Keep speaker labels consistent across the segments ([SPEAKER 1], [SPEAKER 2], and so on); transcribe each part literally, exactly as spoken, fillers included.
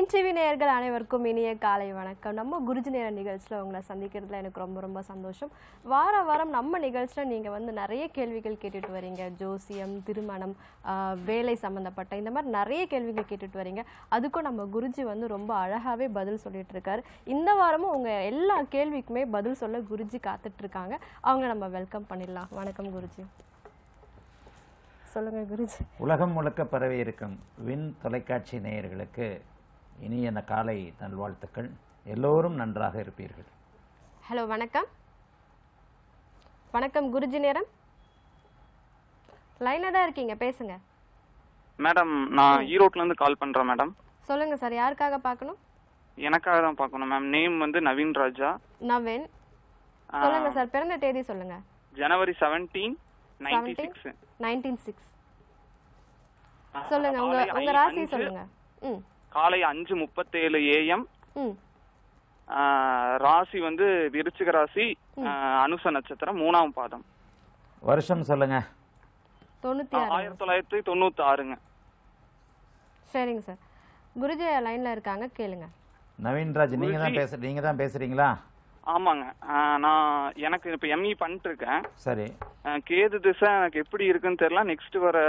[SPEAKER 1] NTV நேயர்கள் அனைவருக்கும் இனிய காலை வணக்கம். நம்ம குருஜி நேர நிகழ்ச்சியில் உங்களை சந்திக்கிறதுல எனக்கு ரொம்ப ரொம்ப சந்தோஷம். வார வாரம் நம்ம நிகழ்ச்சியில் நீங்கள் வந்து நிறைய கேள்விகள் கேட்டுட்டு வரீங்க. ஜோசியம், திருமணம், வேலை சம்மந்தப்பட்ட இந்த மாதிரி நிறைய கேள்விகள் கேட்டுட்டு வரீங்க. அதுக்கும் நம்ம குருஜி வந்து ரொம்ப அழகாகவே பதில் சொல்லிட்டு இருக்காரு. இந்த வாரமும் உங்கள் எல்லா கேள்விக்குமே பதில் சொல்ல குருஜி காத்துட்டு இருக்காங்க. அவங்க நம்ம வெல்கம் பண்ணிடலாம். வணக்கம் குருஜி. சொல்லுங்க குருஜி.
[SPEAKER 2] உலகம் முழுக்க பரவி இருக்கும் வின் தொலைக்காட்சி நேயர்களுக்கு இனிய காலை நல்வாழ்த்துக்கள். எல்லோரும் நன்றாக இருப்பீர்கள்.
[SPEAKER 1] ஹலோ, வணக்கம். வணக்கம் குருஜி நேரம். லைன்ல தான் இருக்கீங்க, பேசுங்க.
[SPEAKER 3] மேடம், நான் ஈரோட்ல இருந்து கால் பண்றேன் மேடம்.
[SPEAKER 1] சொல்லுங்க சார், யாருக்காக பார்க்கணும்?
[SPEAKER 3] எனக்காக தான் பார்க்கணும் மேம். நேம் வந்து நவீன் ராஜா.
[SPEAKER 1] நவீன், சொல்லுங்க சார். பிறந்த தேதி சொல்லுங்க.
[SPEAKER 3] January seventeen nineteen
[SPEAKER 1] ninety six. சொல்லுங்க, உங்க உங்க ராசி சொல்லுங்க. ம்.
[SPEAKER 3] காலை அஞ்சு முப்பத்தேழு ஏஎம். ம். ராசி வந்து விருச்சிக ராசி, அனுச நட்சத்திரம், மூணாம் பாதம்.
[SPEAKER 2] வருஷம் சொல்லுங்க.
[SPEAKER 3] ஆயிரத்தி தொள்ளாயிரத்தி தொண்ணூத்தி ஆறுங்க.
[SPEAKER 1] சரிங்க சார். குருஜி லைன்ல இருக்காங்க, கேளுங்க.
[SPEAKER 2] நவீன்ராஜ், நீங்க தான் பேச நீங்க தான் பேசுறீங்களா?
[SPEAKER 3] ஆமாங்க. நான் எனக்கு இப்ப எம்இ பண்ணிட்டு இருக்கேன்.
[SPEAKER 2] சரி.
[SPEAKER 3] கேது திசை எனக்கு எப்படி இருக்குன்னு தெரியல. நெக்ஸ்ட் வர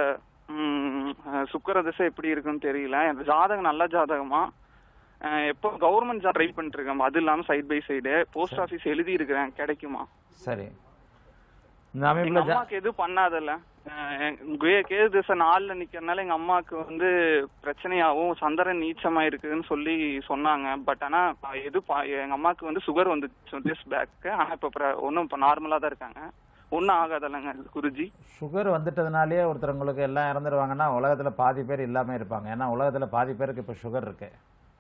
[SPEAKER 3] சுக்கர திசை எப்படி இருக்குன்னு தெரியல. ஜாதகம் நல்ல ஜாதகமா, எப்போ கவர்மெண்ட் ஜாப் ட்ரை பண்ணிட்டு இருக்கேன். அது இல்லாம side by side post office எழுதி இருக்கிறேன். கிடைக்குமா?
[SPEAKER 2] சரி.
[SPEAKER 3] எங்க அம்மாக்கு எதுவும் பண்ணாதல்ல. கேது திசை நாலுல நிக்கிறதுனால எங்க அம்மாவுக்கு வந்து பிரச்சனையாவும் சந்திரன் நீச்சமா இருக்குன்னு சொல்லி சொன்னாங்க. பட் ஆனா எது எங்க அம்மாவுக்கு வந்து சுகர் வந்து திஸ் பேக். ஆனா இப்ப ஒன்னும் இப்ப நார்மலா தான் இருக்காங்க. ஒன்னும் ஆகாதல்லங்க குருஜி.
[SPEAKER 2] சுகர் வந்துட்டதுனாலே ஒருத்தவங்களுக்கு எல்லாம் இறந்துருவாங்கன்னா உலகத்துல பாதி பேர் இல்லாம இருப்பாங்க. ஏன்னா உலகத்துல பாதி பேருக்கு இப்ப சுகர் இருக்கு.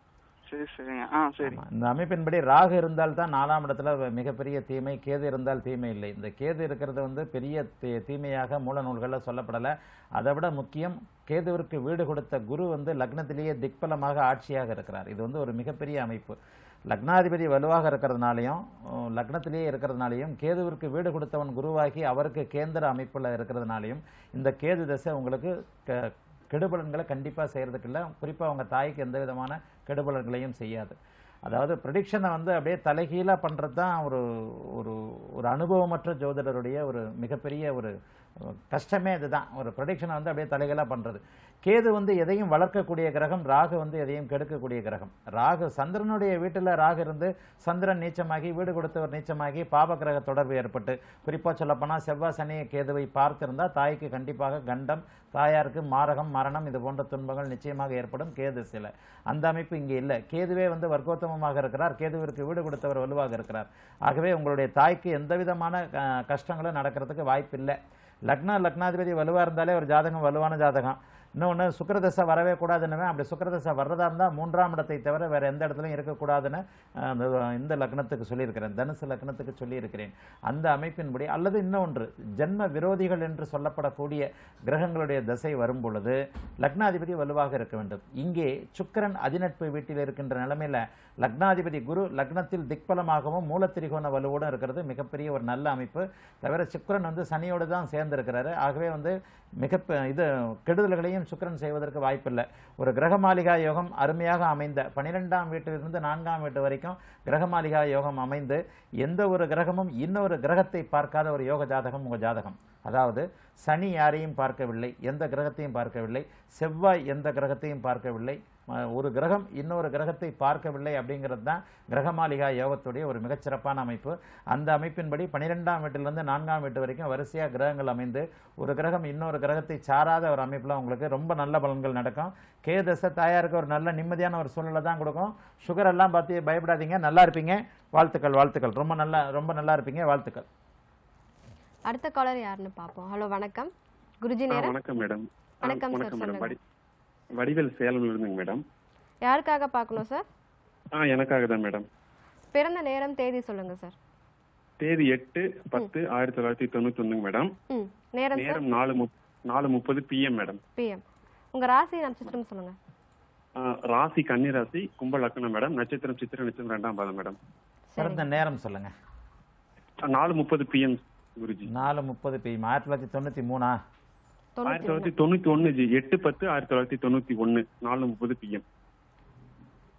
[SPEAKER 3] சரி சரிங்க. ஆ சரி.
[SPEAKER 2] இந்த அமைப்பின்படி ராகு இருந்தால் தான் நாலாம் இடத்துல மிகப்பெரிய தீமை, கேது இருந்தால் தீமை இல்லை. இந்த கேது இருக்கிறது வந்து பெரிய தீமையாக மூல நூல்களில் சொல்லப்படலை. அதை விட முக்கியம், கேதுவிற்கு வீடு கொடுத்த குரு வந்து லக்னத்திலேயே திக்பலமாக ஆட்சியாக இருக்கிறார். இது வந்து ஒரு மிகப்பெரிய அமைப்பு. லக்னாதிபதி வலுவாக இருக்கிறதுனாலையும் லக்னத்திலேயே இருக்கிறதுனாலையும் கேதுவிற்கு வீடு கொடுத்தவன் குருவாகி அவருக்கு கேந்திர அமைப்புல இருக்கிறதுனாலையும் இந்த கேது தசை உங்களுக்கு கெடுபலன்களை கண்டிப்பாக செய்கிறதுக்கு இல்லை. குறிப்பாக அவங்க தாய்க்கு எந்த விதமான கெடுபலன்களையும் செய்யாது. அதாவது ப்ரெடிக்ஷனை வந்து அப்படியே தலைகீழாக பண்ணுறது தான் ஒரு ஒரு ஒரு அனுபவமற்ற ஜோதிடருடைய ஒரு மிகப்பெரிய ஒரு கஷ்டமே இதுதான். ஒரு ப்ரெடிக்ஷனை வந்து அப்படியே தலைகீழாக பண்ணுறது. கேது வந்து எதையும் வளர்க்கக்கூடிய கிரகம், ராகு வந்து எதையும் கெடுக்கக்கூடிய கிரகம். ராகு சந்திரனுடைய வீட்டில் ராகு இருந்து சந்திரன் நீச்சமாகி வீடு கொடுத்தவர் நீச்சமாகி பாப கிரக தொடர்பு ஏற்பட்டு, குறிப்பாக சொல்லப்போனால் செவ்வாய் சனி கேதுவை பார்த்திருந்தால் தாய்க்கு கண்டிப்பாக கண்டம், தாயாருக்கு மாரகம், மரணம், இது போன்ற துன்பங்கள் நிச்சயமாக ஏற்படும் கேது சில. அந்த அமைப்பு இங்கே இல்லை. கேதுவே வந்து வர்க்கோத்தமமாக இருக்கிறார். கேதுவிற்கு வீடு கொடுத்தவர் வலுவாக இருக்கிறார். ஆகவே உங்களுடைய தாய்க்கு எந்த விதமான கஷ்டங்களும் நடக்கிறதுக்கு வாய்ப்பு இல்லை. லக்னா லக்னாதிபதி வலுவாக இருந்தாலே ஒரு ஜாதகம் வலுவான ஜாதகம். இன்னொன்று சுக்கிரதசை வரவே கூடாதுன்னு. அப்படி சுக்கிரதசை வர்றதா இருந்தால் மூன்றாம் இடத்தை தவிர வேறு எந்த இடத்துலையும் இருக்கக்கூடாதுன்னு இந்த லக்னத்துக்கு சொல்லியிருக்கிறேன், தனுசு லக்னத்துக்கு சொல்லியிருக்கிறேன். அந்த அமைப்பின்படி அல்லது இன்னொன்று, ஜென்ம விரோதிகள் என்று சொல்லப்படக்கூடிய கிரகங்களுடைய தசை வரும் பொழுது லக்னாதிபதி வலுவாக இருக்க வேண்டும். இங்கே சுக்கிரன் அதிநட்பு வீட்டில் இருக்கின்ற நிலைமையில் லக்னாதிபதி குரு லக்னத்தில் திக்பலமாகவும் மூலத்திரிகோண வலுவோடும் இருக்கிறது மிகப்பெரிய ஒரு நல்ல அமைப்பு. தவிர சுக்கிரன் வந்து சனியோடு தான் சேர்ந்திருக்கிறாரு. ஆகவே வந்து மிக இது கெடுதல்களையும் சுக்கிரன் செய்வதற்கு வாய்ப்பில்லை. ஒரு கிரகமாளிகா யோகம் அருமையாக அமைந்த பனிரெண்டாம் வீட்டிலிருந்து நான்காம் வீட்டு வரைக்கும் கிரகமாளிகா யோகம் அமைந்து எந்த ஒரு கிரகமும் இன்னொரு கிரகத்தை பார்க்காத ஒரு யோக ஜாதகம் உங்கள் ஜாதகம். அதாவது சனி யாரையும் பார்க்கவில்லை, எந்த கிரகத்தையும் பார்க்கவில்லை, செவ்வாய் எந்த கிரகத்தையும் பார்க்கவில்லை, ஒரு கிரகம் இன்னொரு கிரகத்தை பார்க்கவில்லை. அப்படிங்கிறது தான் கிரகமாளிகா யோகத்துடைய ஒரு மிகச்சிறப்பான அமைப்பு. அந்த அமைப்பின்படி பனிரெண்டாம் வீட்டிலிருந்து நான்காம் வீட்டு வரைக்கும் வரிசையாக கிரகங்கள் அமைந்து ஒரு கிரகம் இன்னொரு கிரகத்தை சாராத ஒரு அமைப்பில் உங்களுக்கு ரொம்ப நல்ல பலன்கள் நடக்கும். கேதசை தாயாருக்கு ஒரு நல்ல நிம்மதியான ஒரு சூழ்நிலை தான் கொடுக்கும். சுகர் எல்லாம் பார்த்து பயப்படாதீங்க, நல்லா இருப்பீங்க. வாழ்த்துக்கள் வாழ்த்துக்கள். ரொம்ப நல்லா ரொம்ப நல்லா இருப்பீங்க. வாழ்த்துக்கள்.
[SPEAKER 1] அடுத்த காலர் யாருன்னு பாப்போம். ஹலோ, வணக்கம் குருஜி நேரம்.
[SPEAKER 4] வணக்கம் மேடம்.
[SPEAKER 1] வணக்கம் சார், சொல்லுங்க.
[SPEAKER 4] வடிவேல் சேலம்ல இருந்துங்க மேடம்.
[SPEAKER 1] யாருக்காக பார்க்கணும் சார்?
[SPEAKER 4] ஆ எனக்காக தான் மேடம்.
[SPEAKER 1] பிறந்த நேரம் தேதி சொல்லுங்க சார்.
[SPEAKER 4] தேதி எட்டு பத்து ஆயிரத்தி தொள்ளாயிரத்தி தொண்ணூத்தி ஒண்ணுங்க மேடம்.
[SPEAKER 1] நேரம்
[SPEAKER 4] நேரம் நாலு நாலு முப்பது பிஎம் மேடம்.
[SPEAKER 1] பிஎம். உங்க ராசி நட்சத்திரம் சொல்லுங்க.
[SPEAKER 4] ராசி கன்னி ராசி, கும்ப லக்னம் மேடம். நட்சத்திரம் சித்திரை நட்சத்திரம் ரெண்டாம் பாதம் மேடம்.
[SPEAKER 2] பிறந்த நேரம் சொல்லுங்க.
[SPEAKER 4] நாலு முப்பது பிஎம் குருஜி.
[SPEAKER 2] நாலு முப்பது பிஎம். ஆயிரத்தி தொள்ளாயிரத்தி தொண்ணூத்தி மூணா?
[SPEAKER 4] ஆயிரத்தி தொள்ளாயிரத்தி தொண்ணூத்தி ஒண்ணு ஜி. எட்டு பத்து ஆயிரத்தி தொள்ளாயிரத்தி தொண்ணூத்தி ஒண்ணு நாலு முப்பது பிஎம்.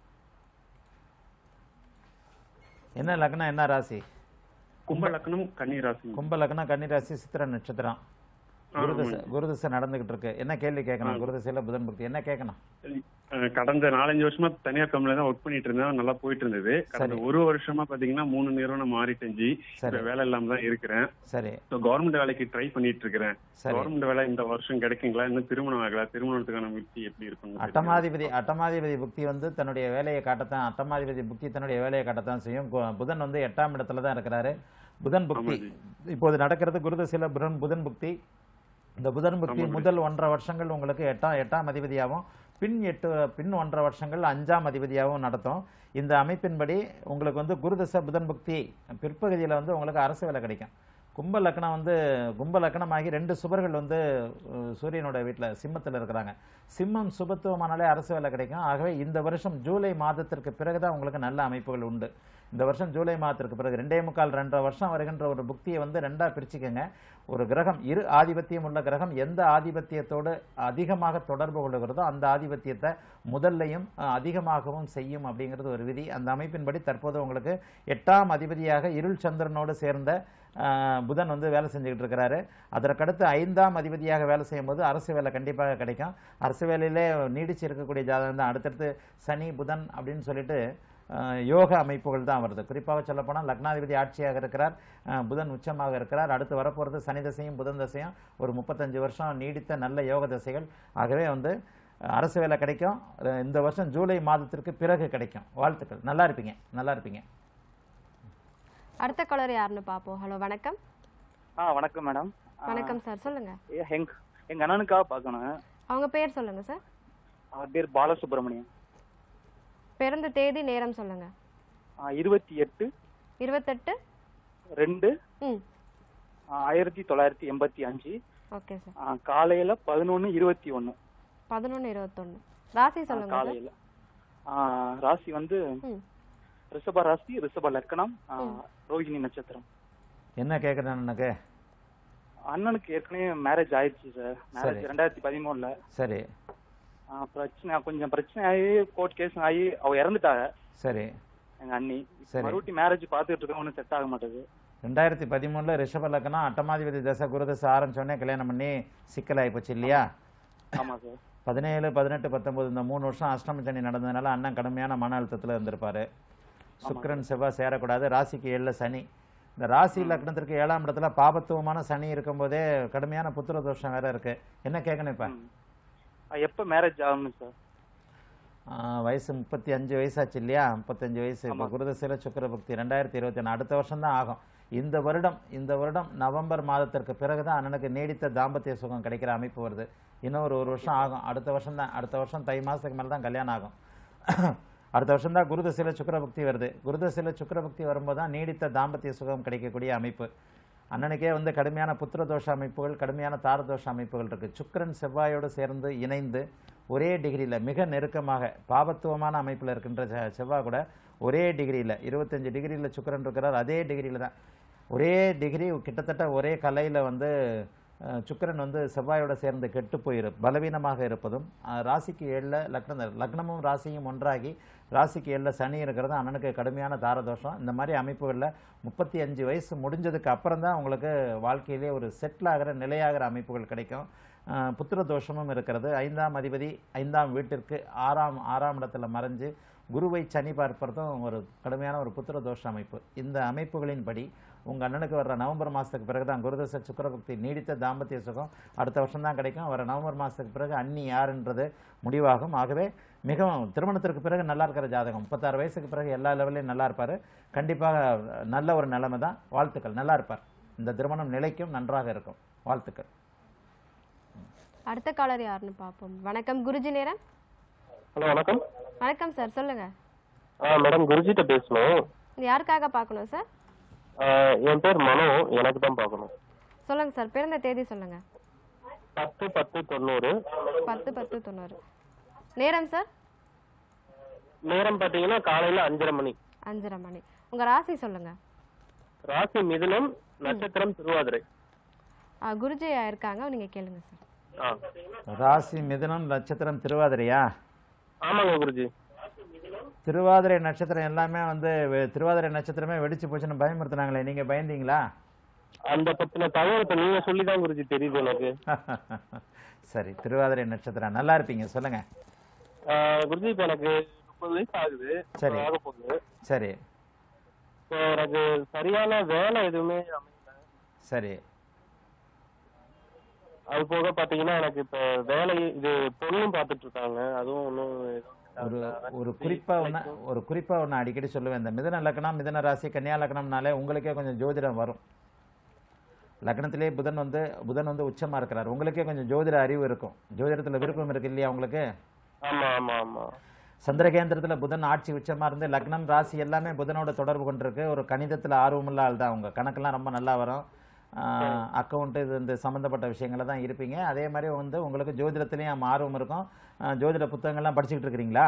[SPEAKER 2] என்ன லக்னம், என்ன ராசி?
[SPEAKER 4] கும்ப லக்னம் கன்னி ராசி.
[SPEAKER 2] கும்ப லக்னம் கன்னி ராசி, சித்திர நட்சத்திரம். குருதசை குருதசை நடந்துகிட்டு இருக்கு. என்ன கேள்வி கேட்கணும்? குருதசையில புதன் பக்தி என்ன கேட்கணும்?
[SPEAKER 4] கடந்த நாலஞ்சு வருஷமா தனியார் கம்பெனில தான் ஒர்க் பண்ணிட்டு இருந்தேன். நல்லா போயிட்டு இருந்தது. கடந்த ஒரு வருஷமா பாத்தீங்கன்னா மூணு நிறுவனம் மாறிட்டேன். வேலை இல்லாம தான் இருக்கிறேன்.
[SPEAKER 2] சரி.
[SPEAKER 4] கவர்மெண்ட் வேலைக்கு ட்ரை பண்ணிட்டு இருக்கிறேன். கவர்மெண்ட் வேலை இந்த வருஷம் கிடைக்குங்களா? இன்னும் திருமணம் ஆகல. திருமணத்துக்கான புக்தி எப்படி இருக்கும்?
[SPEAKER 2] அட்டமாதிபதி அட்டமாதிபதி புக்தி வந்து தன்னுடைய வேலையை காட்டத்தான், அட்டமாதிபதி புக்தி தன்னுடைய வேலையை காட்டத்தான் செய்யும். புதன் வந்து எட்டாம் இடத்துல தான் இருக்கிறாரு. புதன் புக்தி இப்போது நடக்கிறது. குருதசையில புதன் புதன் புக்தி. இந்த புதன் புக்தி முதல் ஒன்றரை வருஷங்கள் உங்களுக்கு எட்டாம் எட்டாம் அதிபதியாகவும், பின் எட்டு பின் ஒன்றரை வருஷங்கள் அஞ்சாம் அதிபதியாகவும் நடத்தும். இந்த அமைப்பின்படி உங்களுக்கு வந்து குருதசை புதன் புக்தி பிற்பகுதியில் வந்து உங்களுக்கு அரசு வேலை கிடைக்கும். கும்ப லக்னம் வந்து கும்ப லக்னமாகி ரெண்டு சுபர்கள் வந்து சூரியனோட வீட்டில் சிம்மத்தில் இருக்கிறாங்க. சிம்மம் சுபத்துவமானாலே அரசு வேலை கிடைக்கும். ஆகவே இந்த வருஷம் ஜூலை மாதத்திற்கு பிறகுதான் உங்களுக்கு நல்ல அமைப்புகள் உண்டு. இந்த வருஷம் ஜூலை மாதத்திற்கு பிறகு ரெண்டே முக்கால் ரெண்டரை வருஷம் வருகின்ற ஒரு புக்தியை வந்து ரெண்டா பிரிச்சுக்கங்க. ஒரு கிரகம், இரு ஆதிபத்தியம் உள்ள கிரகம் எந்த ஆதிபத்தியத்தோடு அதிகமாக தொடர்பு கொள்ளுகிறதோ அந்த ஆதிபத்தியத்தை முதல்லையும் அதிகமாகவும் செய்யும் அப்படிங்கிறது ஒரு விதி. அந்த அமைப்பின்படி தற்போது உங்களுக்கு எட்டாம் அதிபதியாக இருள் சந்திரனோடு சேர்ந்த புதன் வந்து வேலை செஞ்சுக்கிட்டு இருக்கிறாரு. அதற்கடுத்து ஐந்தாம் அதிபதியாக வேலை செய்யும் போது அரசு வேலை கண்டிப்பாக கிடைக்கும். அரசு வேலையிலே நீடிச்சு இருக்கக்கூடிய ஜாதகம் தான். அடுத்தடுத்து சனி புதன் அப்படின்னு சொல்லிட்டு யோக அமைப்புகள் தான் வருது. குறிப்பாக சொல்லப்போனால் லக்னாதிபதி ஆட்சியாக இருக்கிறார், புதன் உச்சமாக இருக்கிறார். அடுத்து வரப்போகிறது சனி தசையும் புதன் தசையும் ஒரு முப்பத்தஞ்சு வருஷம் நீடித்த நல்ல யோக தசைகள். ஆகவே வந்து அரசு வேலை கிடைக்கும். இந்த வருஷம் ஜூலை மாதத்திற்கு பிறகு கிடைக்கும். வாழ்த்துக்கள். நல்லா இருப்பீங்க, நல்லா இருப்பீங்க.
[SPEAKER 1] அடுத்த காலர் யாருன்னு பாப்போம். ஹலோ, வணக்கம்.
[SPEAKER 3] ஆ வணக்கம் மேடம்.
[SPEAKER 1] வணக்கம் சார், சொல்லுங்க.
[SPEAKER 3] எங்க எங்க அண்ணனுக்காக பார்க்கணும்.
[SPEAKER 1] அவங்க பேர் சொல்லுங்க சார்.
[SPEAKER 3] அவர் பேர் பாலசுப்ரமணியம்.
[SPEAKER 1] பிறந்த தேதி நேரம் சொல்லுங்க.
[SPEAKER 3] இருபத்தி எட்டு
[SPEAKER 1] இருபத்தெட்டு
[SPEAKER 3] ரெண்டு ஆயிரத்தி தொள்ளாயிரத்தி எண்பத்தி அஞ்சு.
[SPEAKER 1] Okay sir.
[SPEAKER 3] காலையில பதினொன்னு இருபத்தி ஒன்னு.
[SPEAKER 1] பதினொன்னு இருபத்தொன்னு. ராசி சொல்லுங்க.
[SPEAKER 3] காலையில ராசி வந்து ரிஷப ராசி, ரிஷப லக்னம், ரோஹிணி நட்சத்திரம்.
[SPEAKER 2] என்ன கேக்குறேன் அண்ணனுக்கு?
[SPEAKER 3] அண்ணனுக்கு ஏற்கனவே மேரேஜ் ஆயிடுச்சு சார். மேரேஜ் ரெண்டாயிரத்தி பதிமூணுல.
[SPEAKER 2] சரி.
[SPEAKER 3] பிரச்சனை கொஞ்சம் பிரச்சனை ஆகி கோர்ட் கேஸ் ஆகி அவ இறந்துட்டாங்க.
[SPEAKER 2] சரி.
[SPEAKER 3] எங்க அண்ணி மறுபடியும் மேரேஜ் பாத்துட்டு இருக்க, ஒன்னும் செட் ஆக மாட்டேது.
[SPEAKER 2] ரெண்டாயிரத்தி பதிமூணுல ரிஷப லக்னம் அட்டமாதிபதி தசை குருதசை ஆரம்பிச்சோடனே கல்யாணம் பண்ணி சிக்கலாகி போச்சு இல்லையா?
[SPEAKER 3] ஆமா சார்.
[SPEAKER 2] பதினேழு பதினெட்டு பத்தொன்பது இந்த மூணு வருஷம் அஷ்டம சனி நடந்ததுனால அண்ணன் கடுமையான மன அழுத்தத்துல இருந்திருப்பாரு. சுக்கிரன் செவ்வாய் சேரக்கூடாது. ராசிக்கு ஏழுல சனி. இந்த ராசி லக்னத்திற்கு ஏழாம் இடத்துல பாபத்துவமான சனி இருக்கும் போதே கடுமையான புத்திர தோஷம் வேற இருக்கு. என்ன கேட்கணும் இப்ப?
[SPEAKER 3] எப்ப மேரேஜ் ஆகணும் சார்?
[SPEAKER 2] வயசு முப்பத்தி அஞ்சு வயசாச்சு இல்லையா? முப்பத்தஞ்சு வயசு. இப்போ குருதசையில சுக்கிர பக்தி ரெண்டாயிரத்தி இருபத்தி ஒன்று அடுத்த வருஷம் தான் ஆகும். இந்த வருடம் இந்த வருடம் நவம்பர் மாதத்திற்கு பிறகுதான் அண்ணனுக்கு நீடித்த தாம்பத்திய சுகம் கிடைக்கிற அமைப்பு வருது. இன்னும் ஒரு ஒரு வருஷம் ஆகும். அடுத்த வருஷம் தான் அடுத்த வருஷம் தை மாசத்துக்கு மேல தான் கல்யாணம் ஆகும். அடுத்த வருஷம் தான் குருதசையில சுக்கிர பக்தி வருது. குருதசையில சுக்கிர பக்தி வரும்போது தான் நீடித்த தாம்பத்திய சுகம் கிடைக்கக்கூடிய அமைப்பு. அண்ணனுக்கே வந்து கடுமையான புத்திர தோஷ அமைப்புகள், கடுமையான தாரதோஷ அமைப்புகள் இருக்கு. சுக்கிரன் செவ்வாயோடு சேர்ந்து இணைந்து ஒரே டிகிரியில மிக நெருக்கமாக பாபத்துவமான அமைப்புல இருக்கின்ற செவ்வாய் கூட ஒரே டிகிரியில இருபத்தஞ்சு டிகிரியில சுக்கிரன் இருக்கிறார். அதே டிகிரியில தான் ஒரே டிகிரி கிட்டத்தட்ட ஒரே கலையில வந்து சுக்கிரன் வந்து செவ்வாயோட சேர்ந்து கெட்டு போயிரு பலவீனமாக இருப்பதும், ராசிக்கு ஏழுல லக்ன லக்னமும் ராசியும் ஒன்றாகி ராசிக்கு ஏழுல சனி இருக்கிறது அண்ணனுக்கு கடுமையான தாரதோஷம். இந்த மாதிரி அமைப்புகளில் முப்பத்தி அஞ்சு வயசு முடிஞ்சதுக்கு அப்புறம் தான் உங்களுக்கு வாழ்க்கையிலே ஒரு செட்டில் ஆகிற நிலையாகிற அமைப்புகள் கிடைக்கும். புத்திர தோஷமும் இருக்கிறது. ஐந்தாம் அதிபதி ஐந்தாம் வீட்டிற்கு ஆறாம் ஆறாம் இடத்துல மறைஞ்சு குருவை சனி பார்ப்பதும் ஒரு கடுமையான ஒரு புத்திர தோஷ அமைப்பு. இந்த அமைப்புகளின்படி உங்கள் அண்ணனுக்கு வர்ற நவம்பர் மாதத்துக்கு பிறகு தான் குருதசை சுக்கிரபக்தி நீடித்த தாம்பத்திய சுகம் அடுத்த வருஷம் தான் கிடைக்கும். வர நவம்பர் மாதத்துக்கு பிறகு அண்ணி யாருன்றது முடிவாகும். ஆகவே மிகவும் திருமணத்திற்கு பிறகு நல்லா இருக்கிற ஜாதகம். முப்பத்தாறு வயசுக்கு பிறகு எல்லா லெவலையும் நல்லா இருப்பார். கண்டிப்பாக நல்ல ஒரு நிலைமை தான். வாழ்த்துக்கள். நல்லா இருப்பார். இந்த திருமணம் நிலைக்கும், நன்றாக இருக்கும். வாழ்த்துக்கள்.
[SPEAKER 1] அடுத்த காலர் யாருன்னு பார்ப்போம். வணக்கம், குருஜி நேரம்.
[SPEAKER 5] ஹலோ, வணக்கம்.
[SPEAKER 1] வணக்கம் சார், சொல்லுங்க.
[SPEAKER 5] மேடம், குருஜிட்ட பேசணும்.
[SPEAKER 1] யாருக்காக பார்க்கணும் சார்?
[SPEAKER 5] என் பேர் மனோ, எனக்கு தான் பார்க்கணும்.
[SPEAKER 1] சொல்லுங்க சார், பிறந்த தேதி சொல்லுங்க.
[SPEAKER 5] பத்து பத்து தொண்ணூறு.
[SPEAKER 1] பத்து பத்து தொண்ணூறு. நேரம் சார்?
[SPEAKER 5] நேரம் பாத்தீங்கன்னா காலையில அஞ்சரை மணி.
[SPEAKER 1] அஞ்சரை மணி. உங்க ராசி சொல்லுங்க.
[SPEAKER 5] ராசி மிதுனம், நட்சத்திரம் திருவாதிரை.
[SPEAKER 1] குருஜி இருக்காங்க, நீங்க கேளுங்க சார்.
[SPEAKER 2] ராசி மிதுனம், நட்சத்திரம் திருவாதிரையா?
[SPEAKER 5] ஆமாங்க குருஜி.
[SPEAKER 2] திருவாதிரை நட்சத்திரம் எல்லாமே வந்து வெ- திருவாதிரை நட்சத்திரமே வெடிச்சு போச்சுன்னு பயமுறுத்துனாங்களே, நீங்க பயந்தீங்களா?
[SPEAKER 5] அந்த பத்தின தகவல் இப்ப நீங்க சொல்லிதான் குருஜி தெரியுது எனக்கு.
[SPEAKER 2] சரி, திருவாதிரை நட்சத்திரம் நல்லா இருப்பீங்க, சொல்லுங்க.
[SPEAKER 5] ஆஹ் குருஜி இப்ப எனக்கு முப்பது வயசு ஆகுது.
[SPEAKER 2] சரி.
[SPEAKER 5] ஆக போகுது.
[SPEAKER 2] சரி
[SPEAKER 5] இப்போ எனக்கு சரியான வேலை எதுவுமே அமையல.
[SPEAKER 2] சரி
[SPEAKER 5] அது போக பாத்தீங்கன்னா எனக்கு இப்ப வேலை இது பொண்ணும் பாத்துட்டு இருக்காங்க, அதுவும் ஒன்றும்
[SPEAKER 2] ஒரு ஒரு குறிப்பா ஒன்று ஒரு குறிப்பா ஒன்று அடிக்கடி சொல்லுவேன். இந்த மிதுன லக்னம், மிதுன ராசி, கன்னியா லக்னம்னாலே உங்களுக்கே கொஞ்சம் ஜோதிடம் வரும். லக்னத்திலே புதன் வந்து புதன் வந்து உச்சமா இருக்கிறார், உங்களுக்கே கொஞ்சம் ஜோதிட அறிவு இருக்கும். ஜோதிடத்துல விருப்பம் இருக்கு இல்லையா உங்களுக்கு?
[SPEAKER 5] ஆமா ஆமா ஆமா.
[SPEAKER 2] சந்திரகேந்திரத்துல புதன் ஆட்சி உச்சமா இருந்து லக்னம் ராசி எல்லாமே புதனோட தொடர்பு கொண்டிருக்கு. ஒரு கணிதத்துல ஆர்வமுள்ள ஆள் தான், உங்க கணக்கெல்லாம் ரொம்ப நல்லா வரும். அக்கௌண்ட் இது இந்த சம்பந்தப்பட்ட விஷயங்கள தான் இருப்பீங்க. அதே மாதிரி வந்து உங்களுக்கு ஜோதிடத்திலையும் ஆர்வம் இருக்கும். ஆஹ் ஜோதிட புத்தகங்கள்லாம் படிச்சுக்கிட்டு இருக்கிறீங்களா?